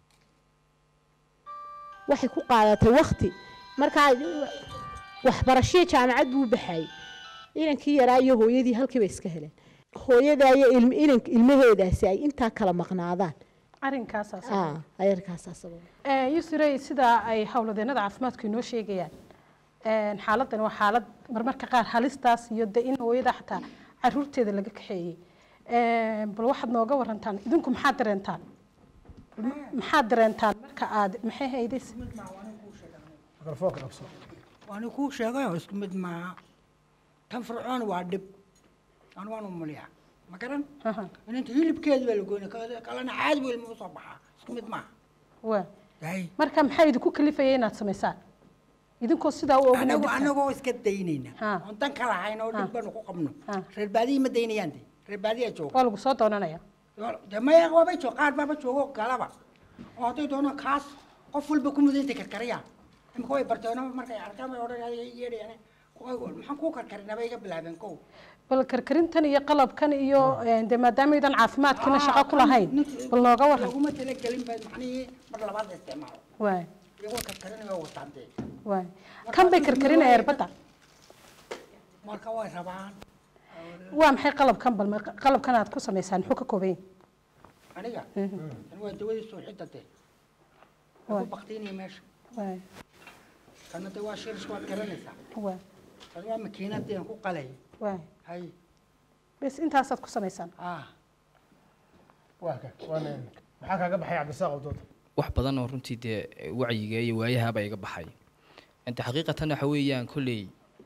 waxay ku qaadatay waqti markaa waxbarashadii jaamacad buu baxay inankii yaraa iyo hooyadii halkii bay iska heleen hooyadaa iyo ilm inan ilmaheedaasi ay intaa kala maqnaadaan arinkaasaas ah ayarkaasaas ee yusray sida ay hawladeennada caafimaadku inoo sheegayaan een xaaladdan waa xaalad marmarka qaar halistaas iyo de in hooyada xataa caruurteeda laga kaxeeyey ee bal waxaad nooga warantaan idinku maxaad dareentaan maxaad dareentaan marka aad maxay hayday mikrofoonka qabso waana kuu sheegayo isku mid maaha tan fircoon waa dhib anu waanu muliya ma garan inta hilibkeedu baa la goynay kalena caadi weel ma soo baxaa isku mid maaha waa marka maxay idinku kalifayay inaad samaysaan idinkoo sidaa u ogaanay anagu anagoo iska daynayna on tan kala hayno dhib baan ku qabno reer baadiyi ma daynayaan de reer baadiya joogo waa lagu soo doonanaya jamaya waaba joogo qaar baaba joogo galaba oo haday doono kaas qof walba ku mudaynta karkariya imika way barteeno markay arkaan way odhan yeedhayaan maxaan kuu karkarinaa bay iga bilaabeen kow bal karkarintan iyo qalabkan iyo de maadaama idan caafimaadkiina shaqo ku lahayn bal nooga waran laguma talagelin baa macnihii mar labaad la isticmaalo waay iyagoo karkarinaya wataan dee waay kan bay karkarinaya erbadda marka way rabaan waa maxay qalabkan bal qalabkan aad ku samaysaan muxuu ka kooban yahay aniga tan waa dawadii suuxidda dee waa baktiinaya meesha waay kana de waa shirish waad garanaysaa waay tan waa makiinadii aan ku qalay waay hay bes intaasaad ku samaysaan ah waa ka waana maxaa kaaga baxay cabdisaaq abdood wax badan oo runtii dee wacyiga iyo waayahaaba iga baxay inta xaqiiqatan waxa weeyaan kolley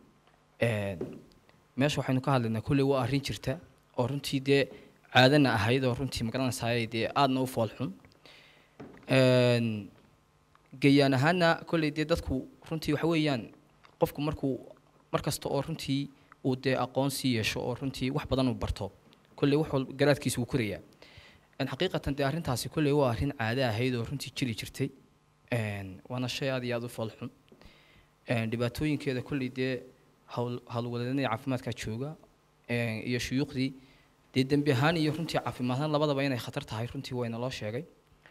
meesha waxaynu ka hadlaynaa kolley waa arrin jirta oo runtii dee caadana ahayd oo runtii magaranaysaay dee aadna u foolxun gayaan ahaana kolley dee dadku runtii waxa weeyaan qofku markuu mar kasta oo runtii uu dee aqoonsi yeesho oo runtii wax badan uu barto kolley wax walba garaadkiisa wuu korayaa xaqiiqatan dee arrintaasi kolley waa arrin caado ahayd oo runtii jiri jirtay waana shay aad iyo aad u foolxun dhibaatooyinkeeda kolley dee hawl hawlwadeennadii caafimaadkaa jooga iyo shuyuuqdii dee dembi ahaan iyo runtii caafimaad ahaan labadaba inay khatar tahay runtii wayna loo sheegay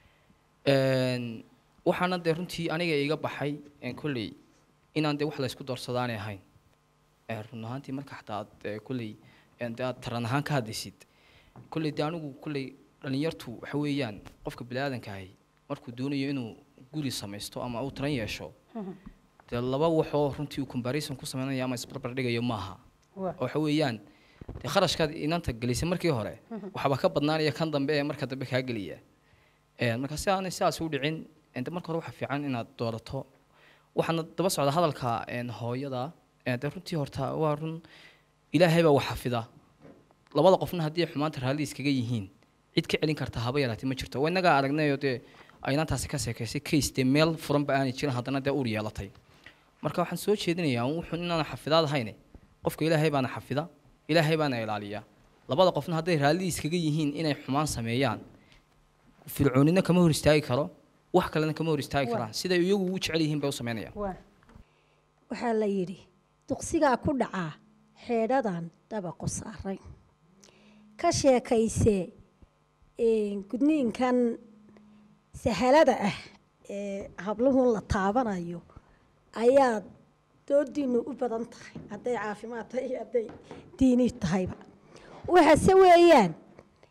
waxaana dee runtii aniga iga baxay kolley inaan dee wax la isku doorsadaanay ahayn run ahaantii marka xataa aad kolley dee aad taran ahaan ka hadlaysid kolley dee anigu kolley dhalinyartu waxa weeyaan qofka biniaadanka ahi markuu doonayo inuu guri samaysto ama uu taran yeesho dee laba waxoo runtii uu comparison ku sameynaya ama isbarbar dhigayo maaha oo waxa weeyaan dee kharashkaad inanta gelisay markii hore waxba ka badnaanaya kan dambe ee marka dambe kaa geliya marka si aanay sidaas u dhicin de marka hore waxa fiican inaad doorato waxaana daba socda hadalka hooyada dee runtii horta waa run ilaahay baa wax xafida labada qofna haddii xumaanta raalli iskaga yihiin cid ka celin karta haba yaraatay ma jirto waa innagaa aragnayoo dee aynantaasi ka sheekaysay case dee meel furanba aanay jirin haddana dee uur yeelatay marka waxaan soo jeedinayaa wuxuu inaana xafidaad ahayne qofka ilaahay baana xafida ilaahay baana ilaaliya labada qofna hadday raalli iskaga yihiin inay xumaan sameeyaan fircoonina kama hor istaagi karo wax kalena kama hor istaagi karaan siday iyagu u jecel yihiin bay u sameynayaan waxaa la yidhi duqsigaa ku dhacaa xeedhadan dabaqu saaray ka sheekaysee gudniinkan sahalada ah ee habluhun la taabanayo ayaa doodiinu u badan tahay hadday caafimaad tahay iyo hadday diini tahayba waxaase weeyaan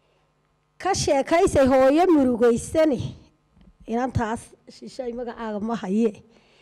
ka sheekaysay hooyo murugaysani inantaas shishay magacaaga ma haye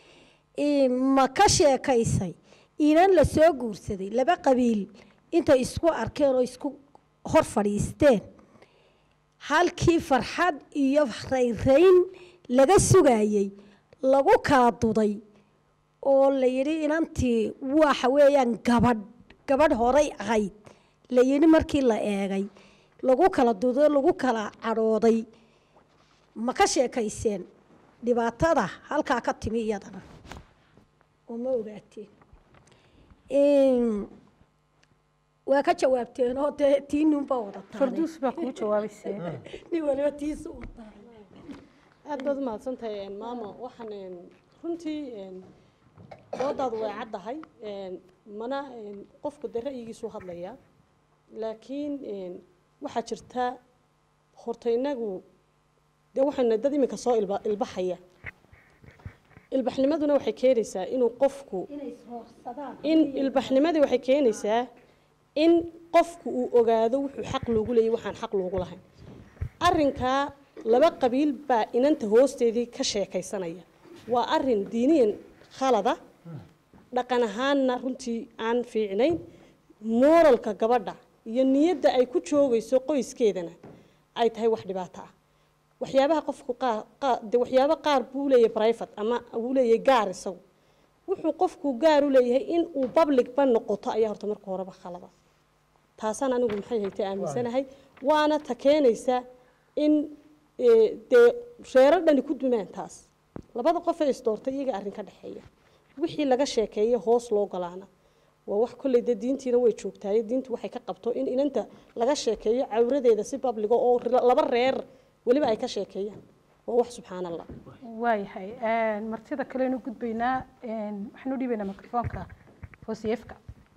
ma ka sheekaysay inan la soo guursaday laba qabiil intay isku arkeen oo isku hor fadhiisteen halkii farxad iyo rayrayn laga sugayay lagu kala duday oo la yidhi inantii waxa weeyaan gabadh gabadh horay ahayd la yidhi markii la eegay lagu kala duday lagu kala cadhooday ma ka sheekayseen dhibaatada halkaa ka timi iyadana oo ma ogaateen waa ka jawaabteen oo dee tiinuunbaa wadataa farduus baa kugu jawaabaysee nin waliba tiisa u aad baad umahadsan tahay maamo waxaan runtii doodaadu way caddahay mana qofku dee ra'yigiisu hadlayaa laakiin waxaa jirta horta innagu dee waxayna dad iminka soo ilba ilbaxaya ilbaxnimaduna waxay keenaysaa inuu qofku in ilbaxnimadii waxay keenaysaa in qofku uu ogaado wuxuu xaq loogu leeyahay waxaan xaq loogu lahayn arrinkaa laba qabiil baa inanta hoosteedii ka sheekaysanaya waa arrin diiniyan khalada dhaqan ahaanna runtii aan fiicnayn mooralka gabadha iyo niyadda ay ku joogayso qoyskeedana ay tahay wax dhibaato ah waxyaabaha qofku qaar de waxyaabo qaar buu leeyahay private ama uu leeyahay gaar isagu wuxuu qofku gaar u leeyahay in uu public ba noqoto ayaa horta marka horeba khalada taasaan anigu maxay haytay aaminsanahay waana ta keenaysa in dee reerar dhani ku dumaan taas labada qof ee isdoortay iyaga arrin ka dhexeeya wixii laga sheekeeyay hoos loo galaana waa wax kolley dee diintiina way joogtaay diintu waxay ka qabto in inanta laga sheekeeyo cawradeeda si public oo laba reer waliba ay ka sheekeeyaan waa wax subxaan allah waayahay martida kale inuu gudbaynaa waxaanu dhiibaynaa mikrofoonka foosiyefka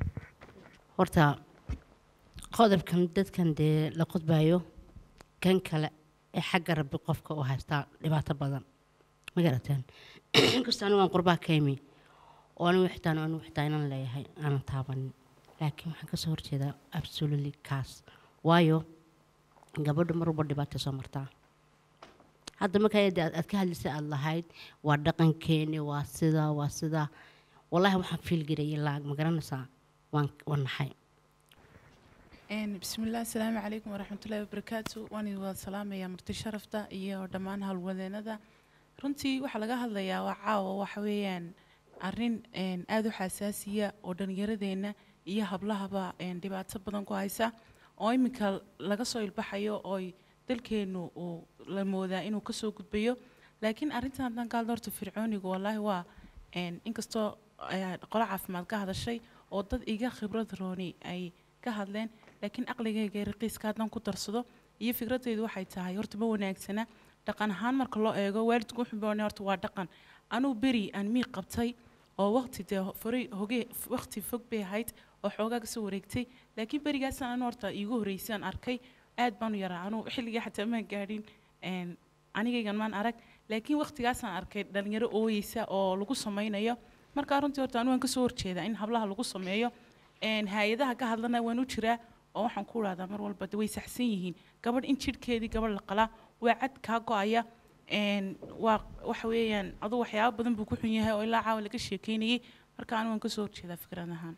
horta qodobkan dadkan dee la qodbayo kan kale ee xagga rabbi qofka u haystaa dhibaato badan ma garateen inkastoo anigu aan qurbaa ka imi oo anigu xitaan anigu xitaa inaan leeyahay aanan taabanin laakiin waxaan kasoo horjeedaa absolutely kaas waayo gabadhu mar walba dhibaato soo martaa hadda markaa aad ka hadlisay aad lahayd waa dhaqankeeni waa sidaa waa sidaa wallaahi waxaan fiil garayay laag ma garanaysaa waan waan naxay بسم الله السلام عليكم ورحمة الله وبركاته وأنا والسلام يا مرتي شرفتا إيه ودمان هالوذين هذا runtii waxaa laga hadlayaa waa caawa waxa weeyaan arrin aada u xasaasiya oo dhallinyaradeenna iyo hablahaba dhibaato badan ku haysa oo iminka laga soo ilbaxayo oo dalkeennu uu la moodaa inuu kasoo gudbayo laakiin arrintan haddaan ka hadlo horta fircoonigu wallaahi waa inkastoo qolo caafimaad ka hadashay oo dad iga khibrad rooni ay ka hadleen laakiin aqligayga raqiiska haddaan ku darsado iyo fikradeydu waxay tahay horta ma wanaagsana dhaqan ahaan marka loo eego waalidku wuxuu boonay horta waa dhaqan anuu beri aan miiq qabtay oo waqti dee foray hoge waqti fog bay ahayd oo xoogaa ka soo wareegtay laakiin berigaasaan anu horta iigu horreysaan arkay aad baan u yaraa anuu xilligai xataa maan gaadhin anigaygan maan arag laakiin waqtigaasaan arkay dhalinyaro ooyeysa oo lagu samaynayo markaa runtii horta anu waan kasoo horjeedaa in hablaha lagu sameeyo hay-adaha ka hadlana waan u jiraa oo waxaan ku idhahdaa mar walba way saxsan yihiin gabadh in jidhkeedii gabadh la qalaa waa cad kaa go-aya waa waxa weeyaan aduu waxyaabo badan buu ku xun yahay oo ilaa caawa laga sheekeynayay marka anu waan kasoo horjeedaa fikrad ahaan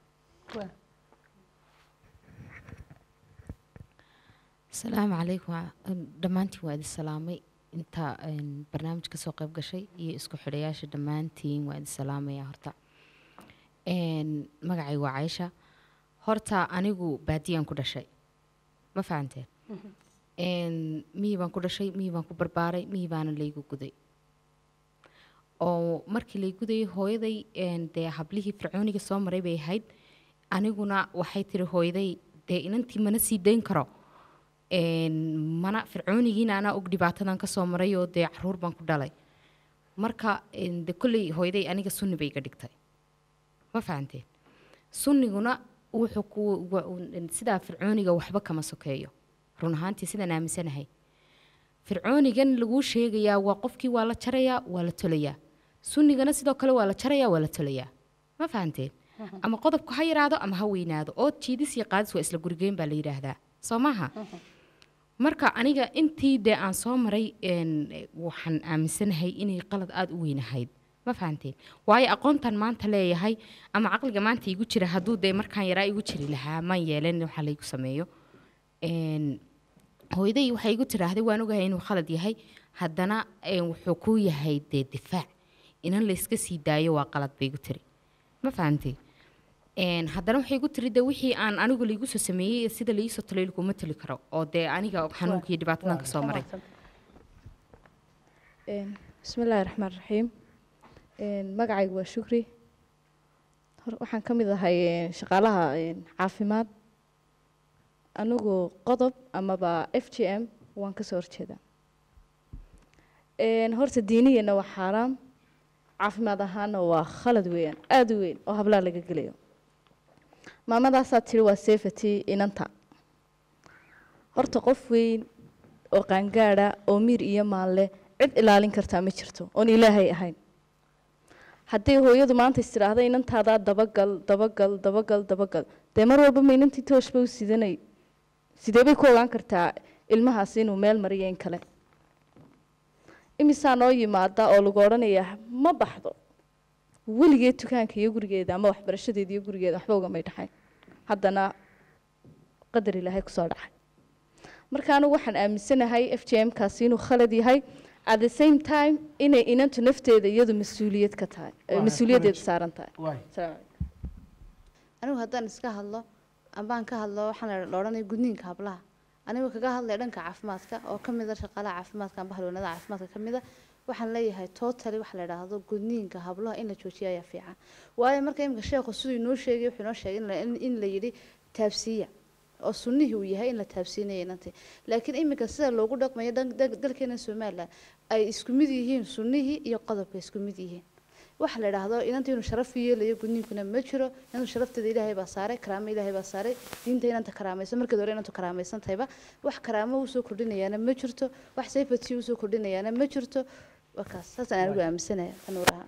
asalaamu calaykum dhammaantiin waa idin salaamay inta barnaamij kasoo qayb gashay iyo isku xidhayaasha dhammaantiin waa idin salaamaya horta magacaygu waa caysha horta anigu baadiyaan ku dhashay ma fahanteen mihii baan ku dhashay mihii baan ku barbaaray mihii baana laygu guday oo markii lay gudayay hooyaday dee hablihii fircooniga soo maray bay ahayd aniguna waxay tiri hooyaday dee inantii mana sii dayn karo mana fircoonigiina anaa og dhibaatadan ka soo maray oo dee caruur baan ku dhalay marka de kolley hooyaday aniga sunni bay iga dhigtay ma fahanteen sunniguna wuxuu ku sidaa fircooniga waxba kama sokeeyo run ahaantii sidaan aaminsanahay fircoonigan laguu sheegayaa waa qofkii waa la jarayaa waa la tolayaa sunnigana sidoo kale waa la jarayaa waa la tolayaa ma fahanteen ama qodobku ha yaraado ama ha weynaado oo jiidis iyo qaadis waa isla gurigeyn baa la yidhaahdaa soo maaha marka aniga intii dee aan soo maray een, waxaan aaminsanahay inay qalad aada u weynahayd ma fahanteen waayo aqoontan maanta leeyahay ama caqliga maanta igu jira hadduu dee markaan yaraa igu jiri lahaa maan yeelan waxa laygu sameeyo Een, hooyaday waxay igu tiraahday waan ogahay inuu khalad yahay haddana een, wuxuu ku yahay dee difaac inan la iska sii daayo waa qalad bay igu tiri ma fahanteen Een, haddana waxay igu tiri dee wixii aan anigu laigu soo sameeyey sida laiisoo talay laguma tali karo oo dee aniga xanuunka iyo dhibaatadan ka soo maray Een, bismillaahi raxmaan raxiim Een, magacaygu waa shukri Hor- waxaan ka mid ahay een, shaqaalaha een, caafimaad anigu qodob amaba f g m waan ka soo horjeedaa Een, horta diiniyana waa xaaraam caafimaad ahaana waa khalad weeyaan aada u weyn oo hablaha laga gelayo maamadaasaa tiri waa safety inanta horta qof weyn oo qaangaada oo miir iyo maalle cid ilaalin kartaa ma jirto oon ilaahay ahayn hadday hooyadu maanta istiraahda inantaadaa dabagal dabagal dabagal dabagal dee mar walba ma inantii tooshba u sidanay sidee bay ku ogaan kartaa ilmahaas inuu meel mariyo in kale imisaa noo yimaada oo lagu odhanaya ma baxdo weligeed dukaanka iyo gurigeeda ama waxbarashadeeda iyo gurigeeda waxba ugamay dhaxay haddana qadar ilaahay kusoo dhacay marka anigu waxaan aaminsanahay f g m kaasi inuu khalad yahay at the same time inay inantu nafteeda iyadu mas-uuliyad ka tahay Waa, mas-uuliyaddeeda manage. saaran tahay Waay. Salaam calaykum. anigu haddaan iska hadlo ambaan ka hadlo waxaan la odhanaya gudniinka hablaha anigu kaga hadlaya dhanka caafimaadka oo ka mid ah shaqaalaha caafimaadka amba halweynada caafimaadka ka mid ah waxaan leeyahay totally waxa la yidhaahdo gudniinka hablaha in la joojiyo ayaa fiican waayo marka imika sheekhu siduu inoo sheegay wuxuu inoo sheegay in la- in- in la yidhi taabsiiya oo sunnihii uu yahay in la taabsiinayo inantii laakiin imika sida loogu dhaqmayo dhan- dal- dalkeena somalilan ay isku mid yihiin sunnihii iyo qodobka isku mid yihiin waxa la yidhaahdo inanta inuu sharaf u yeelayo gudniinkuna ma jiro inantu sharafteeda ilaahay baa saaray karaamo ilaahay baa saaray diinta inanta karaamaysan markeed hore inantu karaamaysan tahayba wax karaamo usoo kordhinayaana ma jirto wax safety usoo kordhinayaana ma jirto wakaas saasaan anigu aaminsanaya anuur ahaan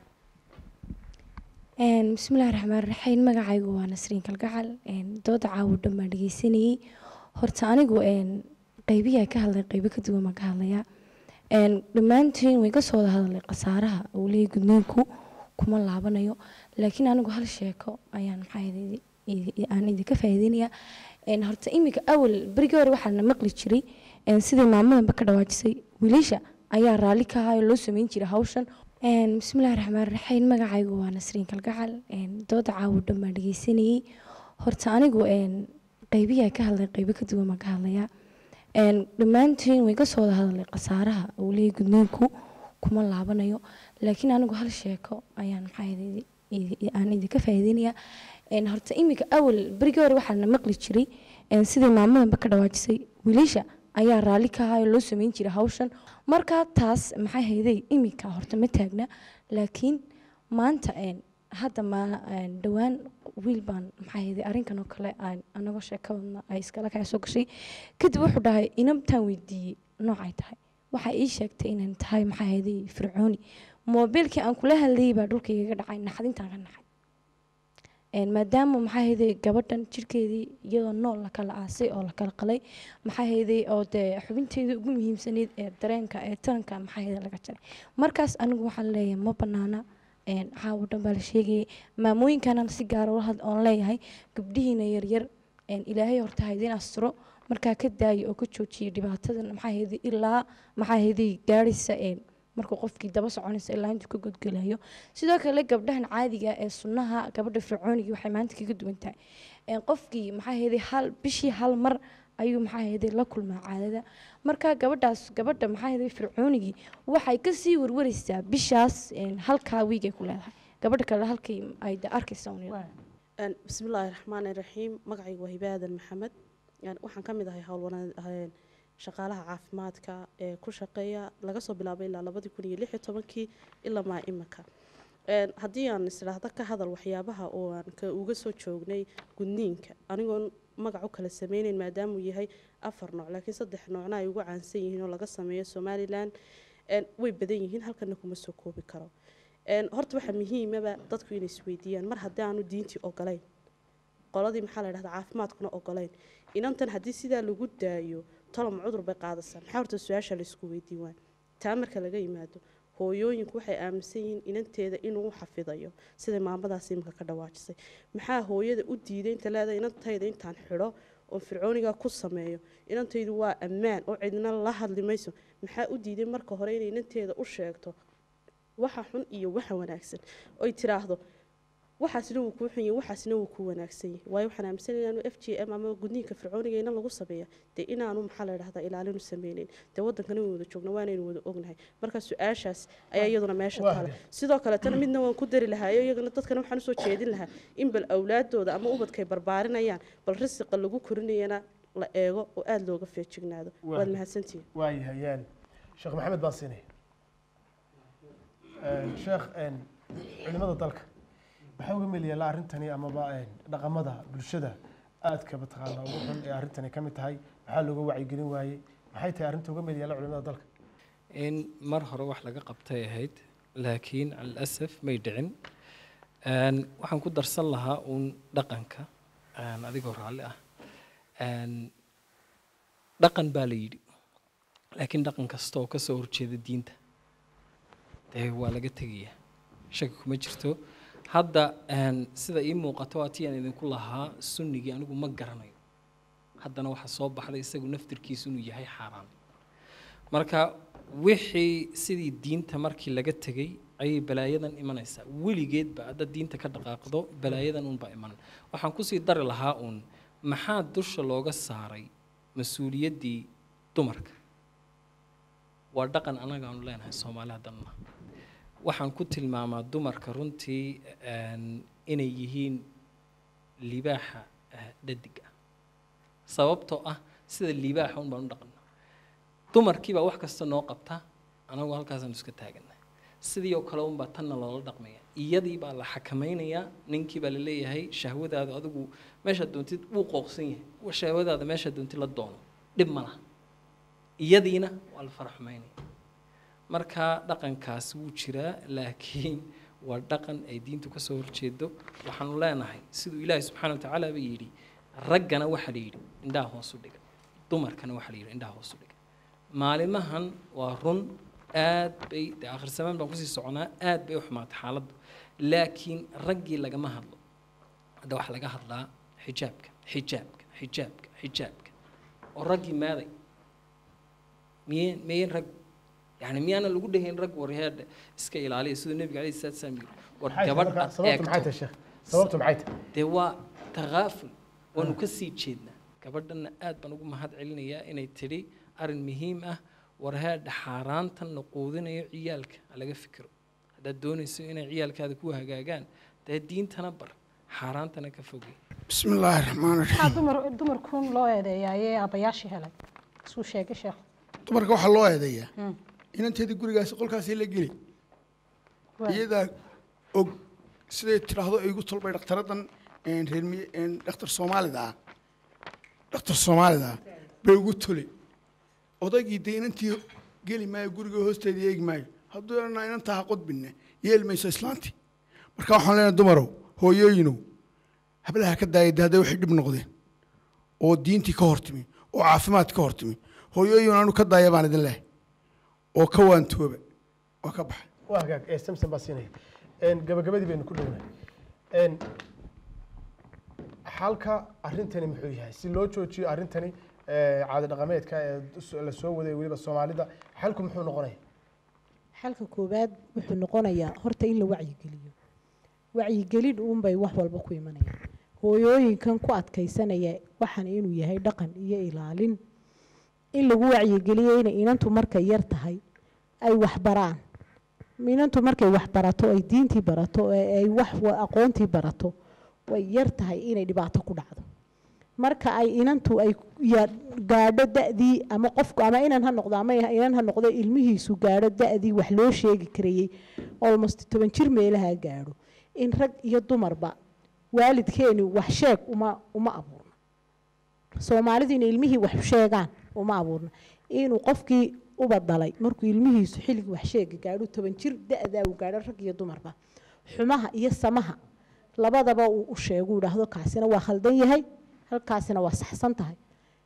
Een, bismillaahi raxmaan raxiim magacaygu waa nasriin kalgacal een, dooda caawa dhan baan dhegeysanayey horta anigu een, qeybiyaa ka hadlay qeybo ka duwan baan ka hadlayaa Een, dhammaantiin way ka soo wada hadlay khasaaraha uu leeyahay gudniinku kuma laabanayo laakiin anigu hal sheeko ayaan maxaa yidhi idi- aan idinka faa'iideynaya Een, horta iminka awal berigii hore waxaa na maqli jiray een, sidii maamadanba ka dhawaajisay wiilasha ayaa raalli ka ahaa oo loo sameyn jiray hawshan Een, bismillaahi raxmaan raxiim magacaygu waa nasriin kalgacal een, dooda caawa dhan baan dhegeysanayey horta anigu een, qeybiyaa ka hadlay qeybo ka duwan baan ka hadlayaa Een, dhammaantiin way ka soo wada hadlay khasaaraha uu leeyahay gudniinku kuma laabanayo laakiin anigu hal sheeko ayaan maxaa yidhi idi- aan idinka faa'iideynaya Een, horta iminka awal berigii hore waxaa na maqli jiray een, sidii maamadanba ka dhawaajisay wiilasha ayaa raalli ka ahaa oo loo sameyn jiray hawshan marka taas maxay hayday iminka horta ma taagna laakiin maanta een, hadda ma een, dhowaan wiil baan maxaa hayday arrinkan oo kale aan anagoo sheekadana ay iskala kaca soo gashay kadib wuxuu dhahay inantaan weydiiyey noocay tahay waxay ii sheegtay inaan tahay maxaa hayday fircooni moobilkii aan kula hadlayay baa dhulka igaga dhacay naxdintaan ka naxay Een, maadaama maxaa hayday gabadhan jirkeedii iyadoo nool la kala aasay oo la kala qalay maxaa hayday oo dee xubinteedii ugu muhiimsaneyd ee dareenka ee taranka maxaa hayday laga jaray markaas anigu waxaan leeyahay ma banaana een, caawa dhan baa la sheegayay maamooyinkanan si gaara ula had oon leeyahay gabdhihiina yaryar een, ilaahay horta haydin asturo markaa ka daaya oo ka joojiya dhibaatadan maxaa hayday ilaa maxaa hayday gaaraysa een, markuu qofkii daba soconaysa ilaa intuu ka gudgalayo sidoo kale gabdhahan caadiga ah ee sunnaha gabadha fircoonigii waxay maanta kaga duwan tahay Een, qofkii maxaa hayday hal bishii hal mar ayuu maxaa hayday la kulmaa caadada marka gabadhaas gabadha maxaa hayday fircoonigii waxay kasii warwaraysaa bishaas een, halkaa wiig ay ku leedahay gabadha kale halkii ay de arkaysa un iyada. Een, bismillaahi raxmaani raxiim magacaygu waa hibe aadan maxamed Een, waxaan ka mid ahay howlwanaan shaqaalaha caafimaadka ee ku shaqeeya laga soo bilaabay ilaa labadii kun iyo lix iyo tobankii ilaa maa imika Een, haddii aan isdhaahdo ka hadal waxyaabaha oo aan ka uga soo joognay gudniinka anigoon magac u kala sameyneyn maadaama uu yahay afar nooc laakiin saddex noocna ay ugu caansan yihiin oo laga sameeyo somalilan Een, way badan yihiin halkana kuma soo koobi karo Een, horta waxaa muhiimaba dadku inay isweydiiyaan mar haddii aanu diintii ogolayn qoladii maxaa la dhahdaa caafimaadkuna ogolayn inantan haddii sidaa lagu daayo tolom cudur bay qaadaysaa maxaa horta su-aasha la isku weydiin waay taa marka laga yimaado hooyooyinku waxay aaminsan yihiin inanteeda inuu xafidayo sida maamadaas imika ka dhawaajisay maxaa hooyada u diiday inta leedahay inantayda intaan xidho oo fircooniga ku sameeyo inantaydu waa ammaan oo cidna la hadli mayso maxaa u diiday marka hore inay inanteeda u sheegto waxa xun iyo waxa wanaagsan oy tiraahdo waxaasna wuu kuu xun yahay waxaasna wuu kuu wanaagsan yahay waayo waxaan aaminsan inaanu f g m ama gudniinka fircooniga ina lagu sameeya dee inaanu maxaa la dhahdaa ilaalinu sameyneyn dee waddankana way wada joogna waanaynu wada ognahay marka su-aashaas ayaa iyaduna meesha taala sidoo kale tan midna waan ku dari lahaayo iyagana dadkana waxaan usoo jeedin lahaa in bal awlaadooda ama ubadkay barbaarinayaan bal risiqa lagu korinayana la eego oo aada looga feejignaado waad mahadsantihiin waayahayaan sheekh maxamed baan siinaya sheekh culimada dalka waxaa uga meel yaallaa arrintani amaba dhaqamada bulshada aadka mataqaana ugu xun ee arrintani ka mid tahay maxaa looga wacyigelin waayey maxay tahay arrinta uga meel yaalla culimada dalka in mar hore wax laga qabtay ahayd laakiin calasaf may dhicin waxaan ku darsan lahaa uun dhaqanka adigoo raalli ah dhaqan baa la yidhi laakiin dhaqan kasta oo kasoo horjeeda diinta dee waa laga tegayaa shaki kuma jirto hadda sida ii muuqato waa tii aan idinku lahaa sunnigii anigu ma garanayo haddana waxaa soo baxday isagu naftirkiisu inuu yahay xaaraan marka wixii sidii diinta markii laga tegey ayay balaayadan imanaysaa weligeedba hadda diinta ka dhaqaaqdo balaayadan unbaa iman waxaan kusii dari lahaa uun maxaa dusha looga saaray mas-uuliyaddii dumarka waa dhaqan anaga aanu leenahay soomaali haddanna waxaan ku tilmaamaa dumarka runtii inay yihiin libaaxa dhadig ah sababtoo ah sida libaaxa un baan u dhaqana dumarkii baa wax kasta noo qabta anagu halkaasaan iska taagana sidii oo kale unbaa tanna loola dhaqmaya iyadii baa la xakamaynayaa ninkii baa la leeyahay shahwadaada adigu meeshaad doontid wuu qooqsan yahay shahwadaada meeshaad doontid la doono dhib ma laha iyadiina waa la faraxumaynaya marka dhaqankaas wuu jiraa laakiin waa dhaqan ay diintu ka soo horjeedo waxaanu leenahay siduu ilaahay subxaana watacaala ba yidhi raggana waxaa la yidhi indhaha hoosu dhiga dumarkana waxaa la yidhi indhaha hoosu dhiga maalimahan waa run aad bay dee aakhir samaan baan kusii soconaa aad bay u xumaatay xaaladdu laakiin raggii lagama hadlo hadda waxaa laga hadlaa xijaabka xijaabka xijaabka xijaabka oo raggii maaday miyeen miyeen rag يعني ميانا لو قد هين رق ورهاد اسك إلى سيد النبي عليه الصلاة والسلام والجبر صوبت معايته الشيخ صوبت معايته دوا تغافل ونكسي تشيدنا كبردنا آد بنقول ما هاد علنا يا إن تري أرن مهمة ورهاد حاران تنقودنا عيالك على فكره هذا الدون يسوينا عيالك هذا كوها جاجان ده الدين تنبر حاران تنكفوقي بسم الله الرحمن الرحيم دمر دمر كون لو هذا يا يا أبياشي هلا سو شيء شيخ دمر كوح الله هذا يا inanteedii gurigaasi qolkaasii la geli iyadaa og siday tiraahdo igu tolbay dhaktaradan reermi dhakhtar soomaalida ah dhakhtar soomaalida ah bay ugu toli odaygii dee inantii geli maayo guriga hoosteedii eegi maayo hadduu dhanaa inantaa ha qodbinne yeeli mayso islaantii marka waxaan leenahay dumarow hooyooyinow hablaha ka daayay dee hadday waxay dhib noqdeen oo diintii ka hortimi oo caafimaadkii ka hortimi hooyooyin aanu ka daaya baan idin lehay oo ka waantooba oo ka baxay waa hagaag ee samson baa siinaya gabagabadii baynu ku dhownahay xalka arrintani muxuu yahay si loo joojiyo arrintani caado dhaqameedka ee la soo waday weliba soomaalida xalku muxuu noqonaya xalka koowaad wuxuu noqonayaa horta in la wacyigeliyo wacyigelin uunbay wax walba ku imanayaan hooyooyinkan ku adkaysanaya waxaan inuu yahay dhaqan iyo ilaalin in lagu wacyigeliyo inay inantu markay yar tahay ay wax baraan inantu markay wax barato ay diintii barato ay wax aqoontii barato way yar tahay inay dhibaato ku dhacdo marka ay inantu ay gaadho da'dii ama qofku ama inan ha noqdo ama inan ha noqdo ilmihiisu gaadho da'dii wax loo sheegi karayay almost toban jir meelaha gaadho in rag iyo dumarba waalidkeenu wax sheeg uma uma abuurna soomaalidu inay ilmihii wax sheegaan uma abuurna inuu qofkii uba dalay markuu ilmihiisu xiligi wax sheega gaadho toban jir da'daa uu gaadho rag iyo dumarba xumaha iyo samaha labadaba uu u sheego yidhaahdo kaasina waa khaldan yahay halkaasina waa saxsan tahay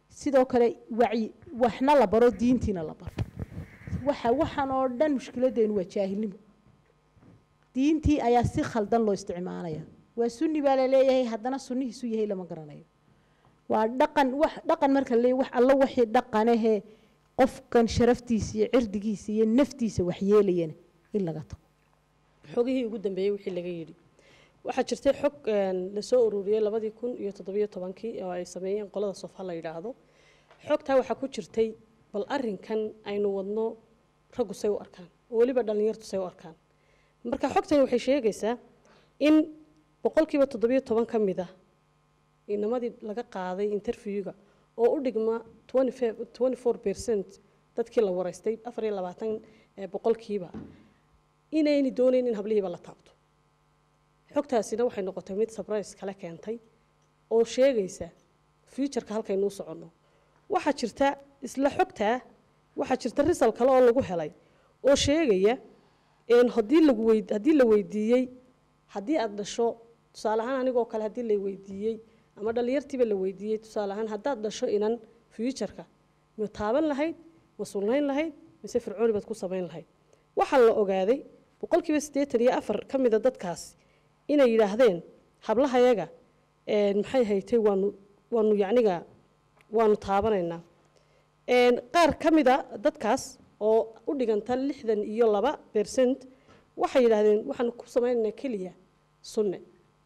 sidoo kale wacyi waxna la baro diintiina la baro waxa waxaan oo dhan mushkiladeenu waa jaahilnimo diintii ayaa si khaldan loo isticmaalaya waa sunni baa la leeyahay haddana sunnihiisu yahay lama garanayo waa dhaqan wax dhaqan marka la leeyahay wax alla wixii dhaqanahee qofkan sharaftiisa iyo cirdigiisa iyo naftiisa waxyeelayana in laga tago xogihii ugu dambeeyey wixii laga yidhi waxaa jirtay xog la soo ururiyey labadii kun iyo toddobiyo tobankii oo ay sameeyeen qolada sofa la yidhaahdo xogtaa waxaa ku jirtay bal arrinkan aynu wadno raggu say u arkaan oo weliba dhallinyartu say u arkaan marka xogtani waxay sheegaysaa in boqolkiiba toddobiyo toban ka mid ah inamadii laga qaaday interviewga oo u dhigma twenty four percent dadkii la waraystay afar iyo labaatan boqolkiiba inayni doonayn in hablihiiba la taabto xogtaasina waxay noqotay mid surprise kala keentay oo sheegaysa futureka halkaynuu soconno waxaa jirta isla xogtaa waxaa jirta risal kale oo lagu helay oo sheegaya haddii lagu weyd haddii la weydiiyey haddii aad dhasho tusaale ahaan anigoo kale haddii la weydiiyey ama dhallinyartiiba la weydiiyey tusaale ahaan haddaad dhasho inan futureka ma taaban lahayd ma sulnayn lahayd mise fircooni baad ku samayn lahayd waxaa la ogaaday boqolkiiba siddeetan iyo afar ka mida dadkaas inay yidhaahdeen hablahayaga maxay haytay waanu waanu yacniga waanu taabanaynaa qaar ka mida dadkaas oo u dhiganta lixdan iyo laba percent waxay yidhaahdeen waxaanu ku samaynaynaa keliya sunne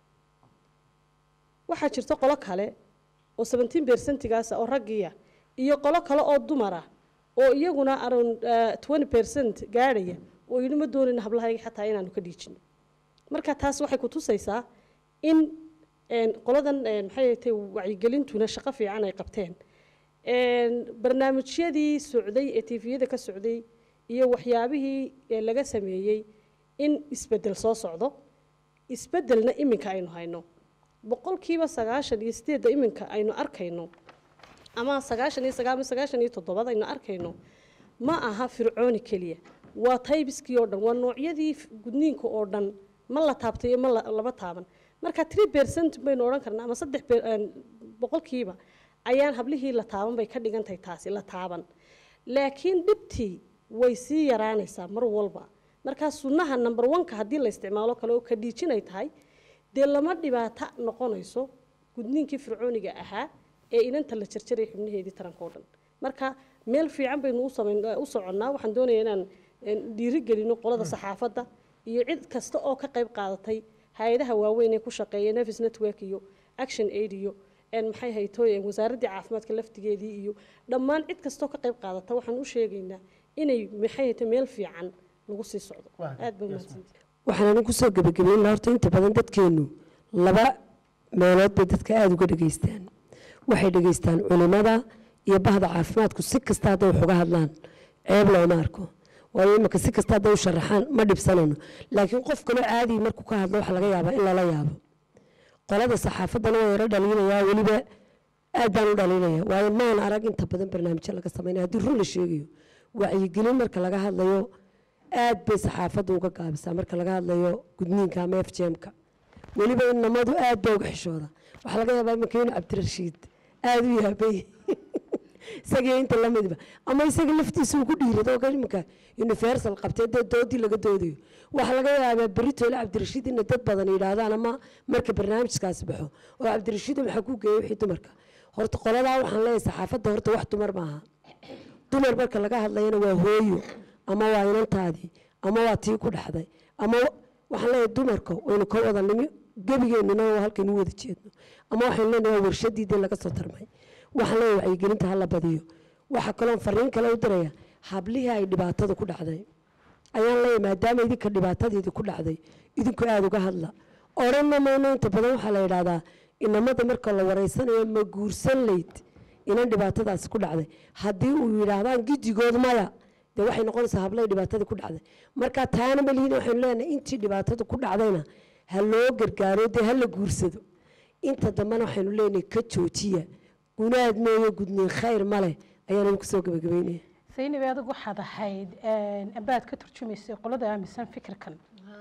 waxaa jirta qolo kale oo seventeen percentigaasa oo raggiya iyo qolo kale oo dumara oo iyaguna around twenty percent gaadhaya oo yidhi ma doonayna hablahayga xataa inaanu ka dhiijino marka taas waxay ku tusaysaa in qoladan maxay tahay wacyigelintuna shaqo fiican ay qabteen barnaamijyadii socday ee tifiyada ka socday iyo waxyaabihii laga sameeyey in isbedel soo socdo isbedelna iminka aynu hayno boqolkiiba sagaashan iyo sideedda iminka aynu arkayno ama sagaashan iyo sagaal sagaashan iyo toddobada aynu arkayno ma aha fircooni keliya waa taybiskii oo dhan waa noocyadii gudniinka oo dhan ma la taabtay ma laba taaban marka three percent baynu odhan karnaa ama saddex boqolkiiba ayaan hablihii la taaban bay ka dhigantahay taasi la taaban laakiin dhibtii way sii yaraanaysaa mar walba markaa sunnaha number one-ka haddii la isticmaalo kale oo ka dhiijinay tahay dee lama dhibaato noqonayso gudniinkii fircooniga ahaa ee inanta la jarjaray xubnaheedii taranka oo dhan marka meel fiican baynu u soconnaa waxaan doonayaa inaan dhiirigelino qolada saxaafadda iyo cid kasta oo ka qayb qaadatay hay-adaha waaweyn ee ku shaqeeya Nevis Network iyo Action Aid iyo maxay haytooyeen wasaaraddii caafimaadka laftigeedii iyo dhammaan cid kasta oo ka qayb qaadata waxaan u sheegaynaa inay maxay hayto meel fiican lagu sii socdo aad baa mahadsantahay waxaan ku soo gabagabeyn horta inta badan dadkeenu laba meelood bay dadka aad uga dhageystaan waxay dhageystaan culimada iyo bahda caafimaadku si kasta hadday wax uga hadlaan ceeb looma arko waayo imika si kasta hadday u sharaxaan ma dhibsanayno laakiin qof kaloo caadi markuu ka hadlo waxa laga yaabaa in lala yaabo qolada saxaafaddana waa yaro dhalinayaa weliba aad baan u dhalinaya waayo maan arag inta badan barnaamijyo laga sameynaya haddii run la sheegayo wacyigelin marka laga hadlayo aad bay saxaafaddu uga gaabisaa marka laga hadlayo gudniinka ama f j m-ka weliba inamadu aad baa uga xishooda waxaa laga yaabaa iminka inuu cabdirashiid aad u yaabay isagii inta lamidba ama isaga laftiisa uu ku dhiirado oo iminka universal qabtee dee doodii laga doodayo waxaa laga yaabaa beritoole cabdirashiid inay dad badan yidhaahdaan ama marka barnaamijkaasi baxo oo cabdirashiid maxaa ku geeyey wixii dumarka horta qoladaa waxaan leeyahay saxaafadda horta wax dumar maaha dumar marka laga hadlayana waa hooyo ama waa inantaadii ama waa tii ku dhaxday ama waxaan leeyahay dumarka waynu ka wada nimi gebigeennuna waa halkaynu wada jeedno ama waxaynu leenahay waa warshadii dee laga soo tarmay waxaan leeyahay wacyigelinta hala badiyo waxaa kaloon fariin kale u diraya hablihii ay dhibaatada ku dhacday ayaan leeyahay maadaama idinka dhibaatadeedii ku dhacday idinku aada uga hadla odhanna mayno inta badan waxaa la yidhaahdaa inamada marka la wareysanayo ma guursan layd inan dhibaatadaasi ku dhacday haddii uu yidhaahdaan gidigood maya dee waxay noqonaysaa hablay dhibaatada ku dhacday marka taana malihiin waxaynu leenahay intii dhibaatada ku dhacdayna ha loo gargaaro dee ha la guursado inta dambena waxaynu leenahay ka joojiya gunaad meeyo gudniin khayr male ayaan idinku soo gabagabeynaya saynabi adag waxaad ahayd ambaad ka turjumaysay qolada aaminsan fikirkan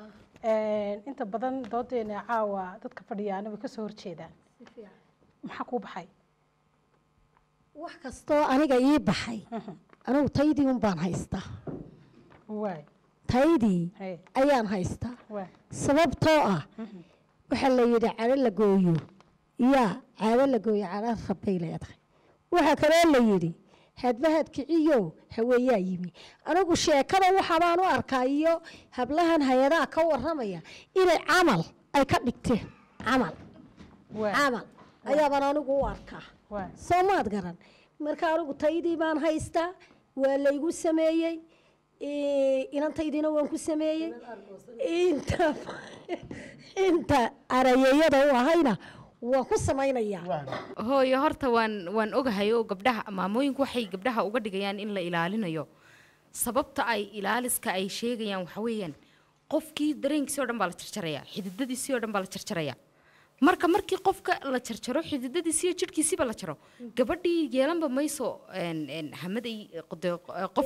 inta badan doodeena caawa dadka fadhiyaana way kasoo horjeedaan maxaa kuu baxay wax kastoo aniga ii baxay anigu taydii un baan haystaa waay taydii ayaan haystaa sababtoo ah waxaa la yidhi cado la gooyo yaa cado la gooyo cado rabbay leedahay waxaa kaloo la yidhi hadbahad kiciyo haweeyaa yimi anigu sheekada waxabaan u arkaa iyo hablahan hay-adaha ka warramaya inay camal ay ka dhigteen camal camal ayaabaan anigu u arkaa soo maad garan marka anigu taydii baan haystaa waa laygu sameeyey inantaydiina waan ku sameeyey inta inta arayeyada u ahayna waan ku samaynayaa hooyo horta waan waan ogahay oo gabdhaha maamooyinku waxay gabdhaha uga dhigayaan in la ilaalinayo sababta ay ilaaliska ay sheegayaan waxa weeyaan qofkii dareenkiisii oo dhan baa la jarjarayaa xididadiisii oo dhan baa la jarjarayaa marka markii qofka la jarjaro xididadiisii iyo jidhkiisiiba la jaro gabadhii yeelanba mayso hamaday qof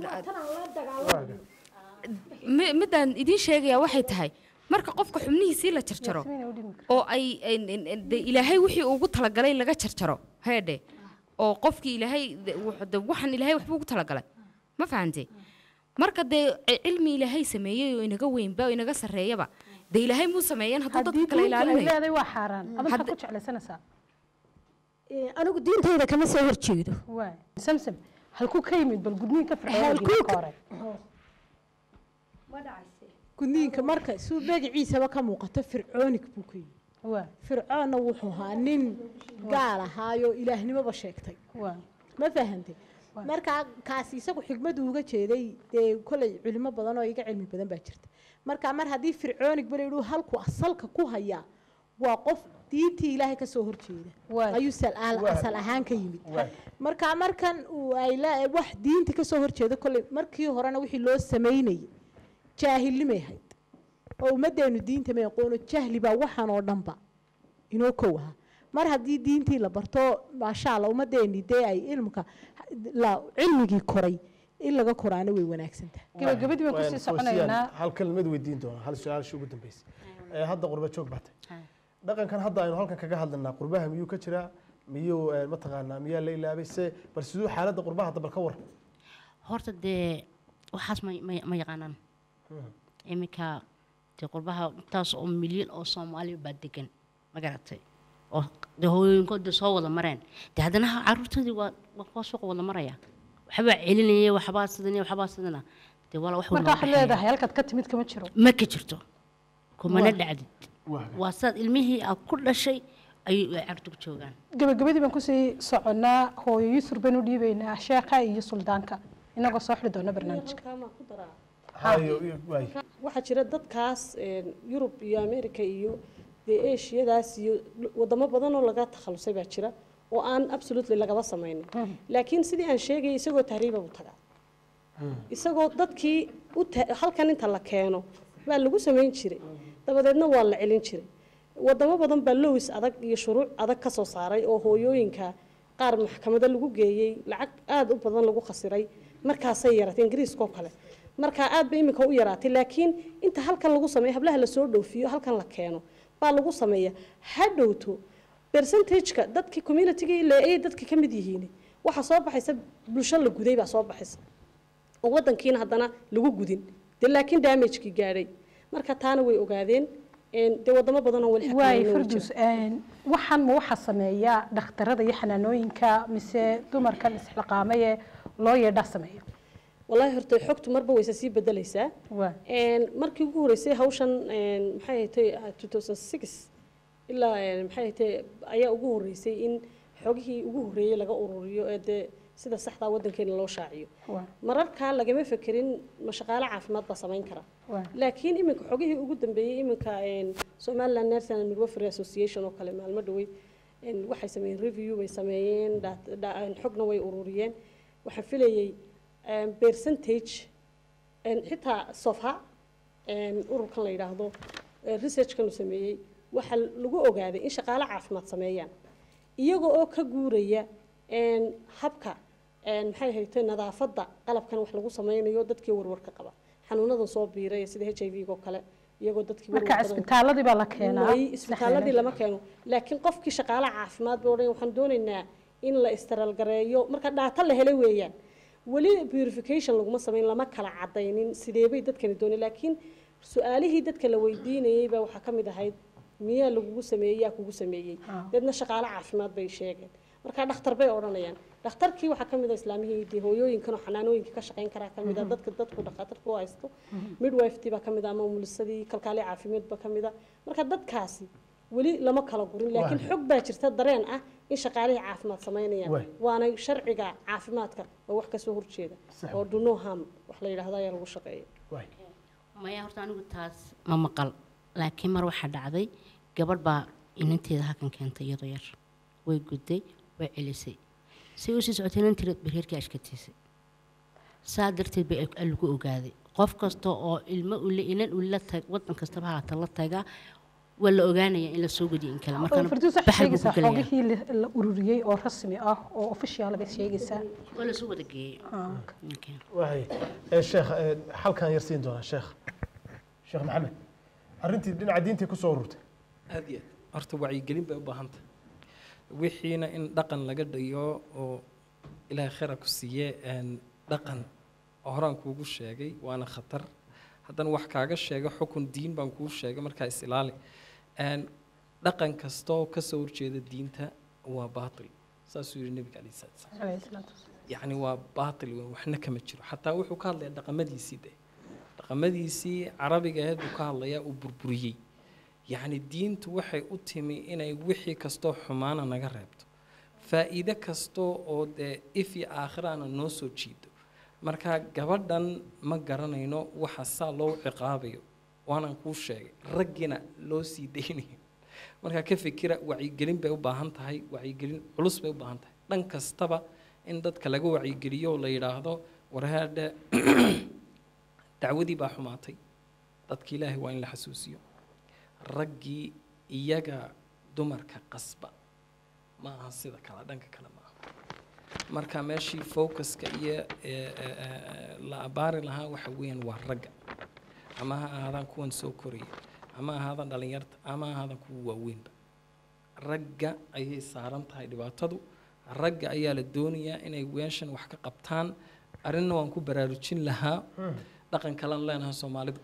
midaan idiin sheegayaa waxay tahay marka qofka xubnihiisii la jarjaro oo ay ilaahay wixii ugu talagalay laga jarjaro heedhe oo qofkii ilaahay waxaan ilaahay waxbuu ugu talagalay ma fahantay marka dee cilmi ilaahay sameeyey oo inaga weynba oo inaga sarreeyaba dee ilaahay muu sameeyeen hadduu dadka kale ilaalinayo waa xaaraan adal ku jeclaysanaysaa anigu diintayda kama soo horjeedo samsam halkuu ka yimid bal gudniinka fircooniga gudniinka marka suu magaciisaba ka muuqato fircoonig buu ka yimi fircoonna wuxuu ahaa nin gaal ahaayo ilaahnimoba sheegtay ma fahantay markaa kaasi isagu xigmadu uga jeeday dee kolay culimo badan oo iga cilmi badan baa jirta marka mar haddii fircoonig ba layidhu halku asalka ku hayaa waa qof diintii ilaahay kasoo horjeeda ayuu asal ahaan ka yimid marka markan ay wax diinta kasoo horjeeda kolay markii horena wixii loo samaynayay jaahilnimay ahayd oo ummaddeenu diinta may aqoono jahli baa waxaan oo dhanba inoo kow ahaa mar haddii diintii la barto maasha allah ummaddeeni dee ay ilmka cilmigii koray in laga koraana way wanaagsan tahay gabagabadii baan kusii soconaynaa hal kelmad weydiin doona hal su-aasha ugu dambeysay hadda qurba joog batay dhaqankan hadda aynu halkan kaga hadlanaa qurbaha miyuu ka jiraa miyuu mataqaanaa miyaa la ilaabay se bal siduu xaaladda qurbaha hadda bal ka war horta dee waxaas ma ma yaqaanaan iminka dee qurbaha intaas oo milyan oo soomaaliya baa degan ma garatay oo dee hooyooyinkooda soo wada mareen dee haddana caruurtoodii waa waa kuwa suuqa wada maraya waxbaa celinaya waxbaa sidana waxbaa sidana dee wala wax marka waxaad leedahay halkaad ka timid kama jiro ma ka jirto kumana dhacdid waa saad ilmihii aad ku dhashay ayay carruurta ku joogaan gabagabadii baan kusii soconnaa hooyo yusur baynu dhiibaynaa sheekha iyo suldaanka inagoo soo xidhi doona barnaamijka waxaa jira dadkaas yurub iyo america iyo dee eshiyadaas iyo wadamo badan oo laga takhalusay baa jira oo aan absolutely lagaba samaynin laakiin sidii aan sheegayay isagoo tahriiba u tagaa isagoo dadkii halkan inta la keeno baa lagu samayn jiray dabadeedna waa la celin jiray wadamo badan baa lowis adag iyo shuruuc adag ka soo saaray oo hooyooyinka qaar maxkamada lagu geeyey lacag aada u badan lagu khasiray markaasay yaratay ingiriiskoo kale markaa aad bay iminka u yaraatay laakiin inta halkan lagu sameeyo hablaha lasoo dhoofiyo halkan la keeno baa lagu sameeya ha dhowto percentageka dadkii communitygii ilaa ay dadka ka mid yihiin waxaa soo baxaysa bulsho la guday baa soo baxaysa oo wadankiina haddana lagu gudin dee laakiin damagekii gaadhay marka taana way ogaadeen dee wadamo badan oo wali waay fardus waxaan ma waxa sameeya dhakhtarada iyo xanaanooyinka mise dumarkan isxilqaamaye loo yeedhaa sameeya والله هرتي حكت مربى ويساسي بدليسا إن مركي جوه رسي هوشن محيتي ألفين وستة إلا محيتي أيا جوه رسي إن حقه جوه ري لقى أوروريو إد سيدا صحة ودن كين لو شاعيو مرر كان لقى ما فكرين مشغلة عفمات بصمين كرا لكن إمك حقه وجود بي إمك إن سومال الناس أنا مجوفر أسوسيشن وكلام المدوي إن واحد يسمين ريفيو ويسمين دا دا حقنا وي أوروريين وحفلي percentage xitaa sofha ururkan la yidhaahdo researchkan uu sameeyey waxaa lagu ogaaday in shaqaale caafimaad sameeyaan iyaga oo ka guuraya habka maxay haytay nadaafadda qalabkan wax lagu sameynayo dadkii warwarka qaba xanuunadan soo biiray sida H I V oo kale iyagoo dadkii marka isbitaaladii baa la keenaa isbitaaladii lama keeno laakiin qofkii shaqaale caafimaad baa waxaan doonaynaa in la istaraalgareeyo marka dhaata la helay weeyaan weli purification laguma samayn lama kala cadaynin sideebay dadkani doonay laakiin su-aalihii dadka la weydiinayay baa waxaa ka mid ahayd miyaa lagugu sameeyey yaa kugu sameeyey dadna shaqaale caafimaad bay sheegeen marka dhakhtar bay odhanayaan dhakhtarkii waxaa ka mid ah islaamihii dee hooyooyinkan oo xanaanooyinka ka shaqayn karaa ka mid ah dadka dadku dhakhtarku u haysto midwife-tii baa ka mid ah ama umulisadii kalkaali caafimaad baa ka mid ah marka dadkaasi weli lama kala gurin laakiin xog baa jirta dareen ah in shaqaalihii caafimaad samaynayaan waana sharciga caafimaadka oo wax kasoo horjeeda oo do no harm wax la yidhaahdo ayaa lagu shaqeeya maya horta anigu taas ma maqal laakiin mar waxaa dhacday gabadh baa inanteeda halkan keentay iyadoo yar way gudday way celisay si u sii socotay inanteeda bereerkii ashkatiisay saa darteed bay lagu ogaaday qof kasta oo ilmo ule inan ula tag wadan kastaba haata la tagaa waa la ogaanaya in la soo gudiyay in kale marka sheegaysaa xoogihii la ururiyey oo rasmi ah oo official bay sheegaysaa waa la soo wada geeyay waay ee sheekh halkan yar siin doona sheekh sheekh maxamed arrintii dhinaca diinta ku soo ururtay aad iyo aad horta wacyigelin bay u baahan tahay wixiina in dhaqan laga dhigo oo ilaahay khayra ku siiye dhaqan oo horaan kuugu sheegay waana khatar haddana wax kaaga sheega xukun diin baan kuu sheegay markaa is ilaali dhaqan kastoo ka soo horjeeda diinta waa baatil saasuu yidhi nebiga calayhi salaatu wasalaam yacni waa baatil weyn waxna kama jiro xataa wuxuu ka hadlayaa dhaqamadiisii de dhaqamadiisii carabiga ahayd buu ka hadlayaa uu burburiyey yacni diintu waxay u timi inay wixii kastoo xumaana naga reebto faa'iide kastoo oo dee if iyo aakhiraana noo soo jiido marka gabadhan ma garanayno waxa saa loo ciqaabayo waanaan kuu sheegay raggiina loo sii daynayo marka ka fikira wacyigelin bay u baahan tahay wacyigelin culus bay u baahan tahay dhan kastaba in dadka laga wacyigeliyo oo la yidhaahdo warhaadhe dacwadii baa xumaatay dadka ilaahay waa in la xasuusiyo raggii iyaga dumarka qasba ma aha sida kale dhanka kale ma aha marka meeshii focuska iyo la abaari lahaa waxa weeyaan waa ragga ama ha ahaadaan kuwan soo koraya ama ahaadaan dhalinyarta ama ahaadaan kuwa waaweynba ragga ayay saaran tahay dhibaatadu ragga ayaa la doonayaa inay weeshan wax ka qabtaan arrinna waan ku baraarujin lahaa dhaqan kalan leenahay soomaalidu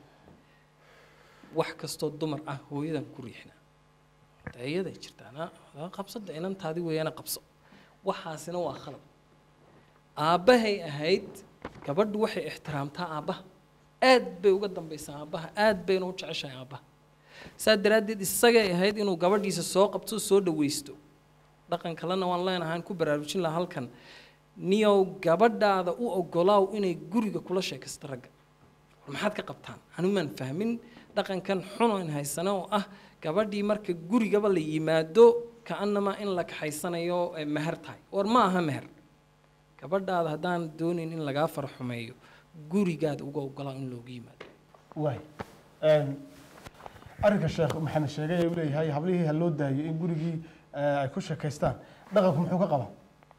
wax kastoo dumar ah hooyadan ku riixnaa dayaday jirtaan qabsada inantaadi weeyana qabso waxaasina waa khalad aabbahay ahayd gabadhu waxay ixtiraamtaa aabbaha aad bay uga dambaysaa aabbaha aad bayna u jeceshahay aabbaha saa daraaddeed isagay ahayd inuu gabadhiisa soo qabto soo dhawaysto dhaqan kalena waan leenahaan ku baraarujin lahaa halkan niyow gabadhaada u ogolaaw inay guriga kula sheekaysto ragga maxaad ka qabtaan anumaan fahmin dhaqankan xuno in haysana oo ah gabadhii marka gurigaba la yimaado kaanama in la kaxaysanayo meher tahay war ma aha meher gabadhaada haddaan doonayn in lagaa farxumeeyo gurigaada uga ogolaa in loogu yimaado waay arrinka sheekh maxamed sheegay uu leeyahay hablihii ha loo daayo in gurigii ay ku sheekaystaan dhaqanku muxuu ka qabaa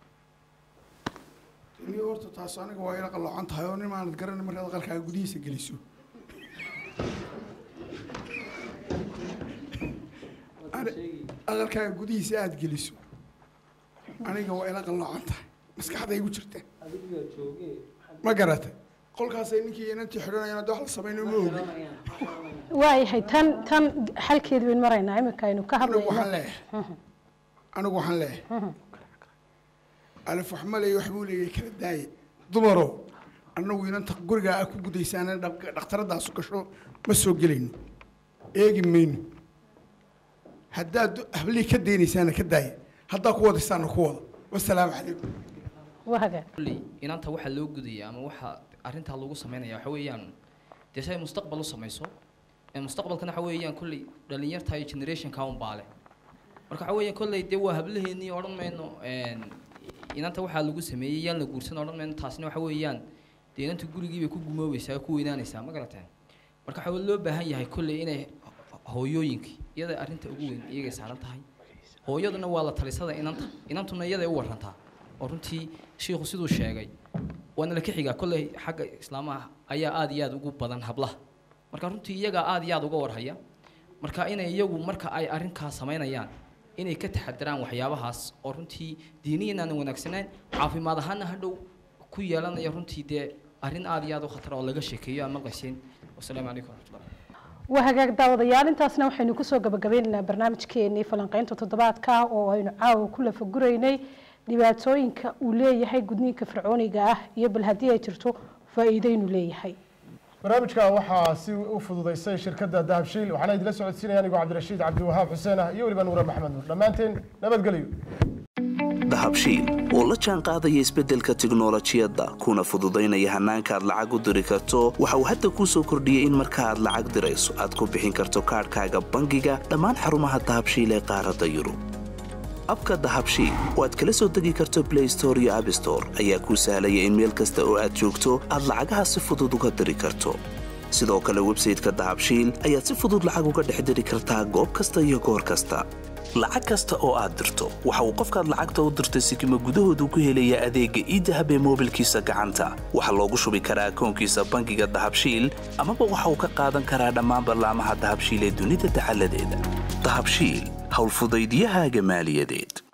niyo horta taas aniga waa ila qaloocan tahay oo nin aanad garanay markaad aqalkaaga gudihiisa geliso aqalkaaga gudihiisa aada geliso aniga waa ila qaloocan tahay maskaxda igu jirta ma garatay qolkaasay ninkii inantii xidhanayaan hadda wax la samayno ma ogi waayahay tan tan xalkeed weyn maraynaa iminka aynu ka anigu waxaan hadlayno leeyahay anigu waxaan leeyahay alif wax ma leeyahay waxbuu leeyahay kala daaye dumarow annagu inanta gurigaa aa ku gudaysaana dhakhtaradaasu gasho ma soo gelayno eegi mayno haddaad hablihii ka daynaysaana ka daaya haddaa ku wadaysaana ku wada wasalaamu calaykum wahaga inanta waxa loo gudaya ama waxa arrintaa lagu sameynaya waxa weeyaan dee say mustaqbal u samayso mustaqbalkana waxa weeyaan kolley dhalinyarta iyo generationka un baale marka waxa weeyaan kolley dee waa hablaheennii odhan mayno inanta waxaa lagu sameeyey yaan la guursan odhan mayno taasina waxa weeyaan dee inanta gurigii bay ku gumoobaysaa ku weynaanaysaa ma garateen marka waxaa loo baahan yahay kolley inay hooyooyinkii iyada arrinta ugu weyn iyagay saaran tahay hooyaduna waa la talisada inanta inantuna iyaday u warantaa oo runtii shiikhu siduu sheegay waana la ka xigaa kolley xagga islaamaha ayaa aada iyo aada ugu badan hablaha marka runtii iyagaa aada iyo aada uga warhaya marka inay iyagu marka ay arrinkaas samaynayaan inay ka taxadaraan waxyaabahaas oo runtii diiniyan aan wanaagsanayn caafimaad ahaanna hadhow ku yeelanaya runtii dee arrin aad iyo aad u khatar oo laga sheekeeyo aan maqlaysiin wasalaamu calaykum waraxmatullahi waa hagaag daawadayaal intaasna waxaynu kusoo gabagabeynaynaa barnaamijkeenii falanqaynta toddobaadka oo aynu caawa ku lafaguraynay dhibaatooyinka uu leeyahay gudniinka fircooniga ah iyo bal haddii ay jirto faa'iido inuu leeyahay barnaamijka waxaa si u fududaysay shirkadda dahabshiil waxaana idila socodsiinaya anigoo cabdirashiid cabdiwahaab xuseen ah iyo weliba nuure maxamed nuur dhammaanteen nabadgelyo dahabshiil oo la jaan qaadaya isbeddelka tiknoolajiyadda kuna fududaynaya hannaanka aad lacag u diri karto waxa uu hadda kuu soo kordhiyey in marka aad lacag dirayso aad ku bixin karto kaadhkaaga bangiga dhammaan xarumaha dahabshiil ee qaaradda yurub abka dahabshiil oo aad kala soo degi karto play store iyo app store ayaa kuu sahlaya in meel kasta oo aad joogto aad lacagaha si fudud uga diri karto sidoo kale websayteka dahabshiil ayaad si fudud lacag uga dhex diri kartaa goob kasta iyo goor kasta lacag kasta oo aad dirto waxa uu qofkaad lacagta u dirtay sikima gudahoodu ku helayaa adeegga idahab ee moobilkiisa gacanta waxaa loogu shubi karaa akoonkiisa bangiga dahabshiil amaba waxa uu ka qaadan karaa dhammaan ballaamaha dahabshiil ee dunida dacaladeeda dahabshiil howlfudaydiyahaaga maaliyadeed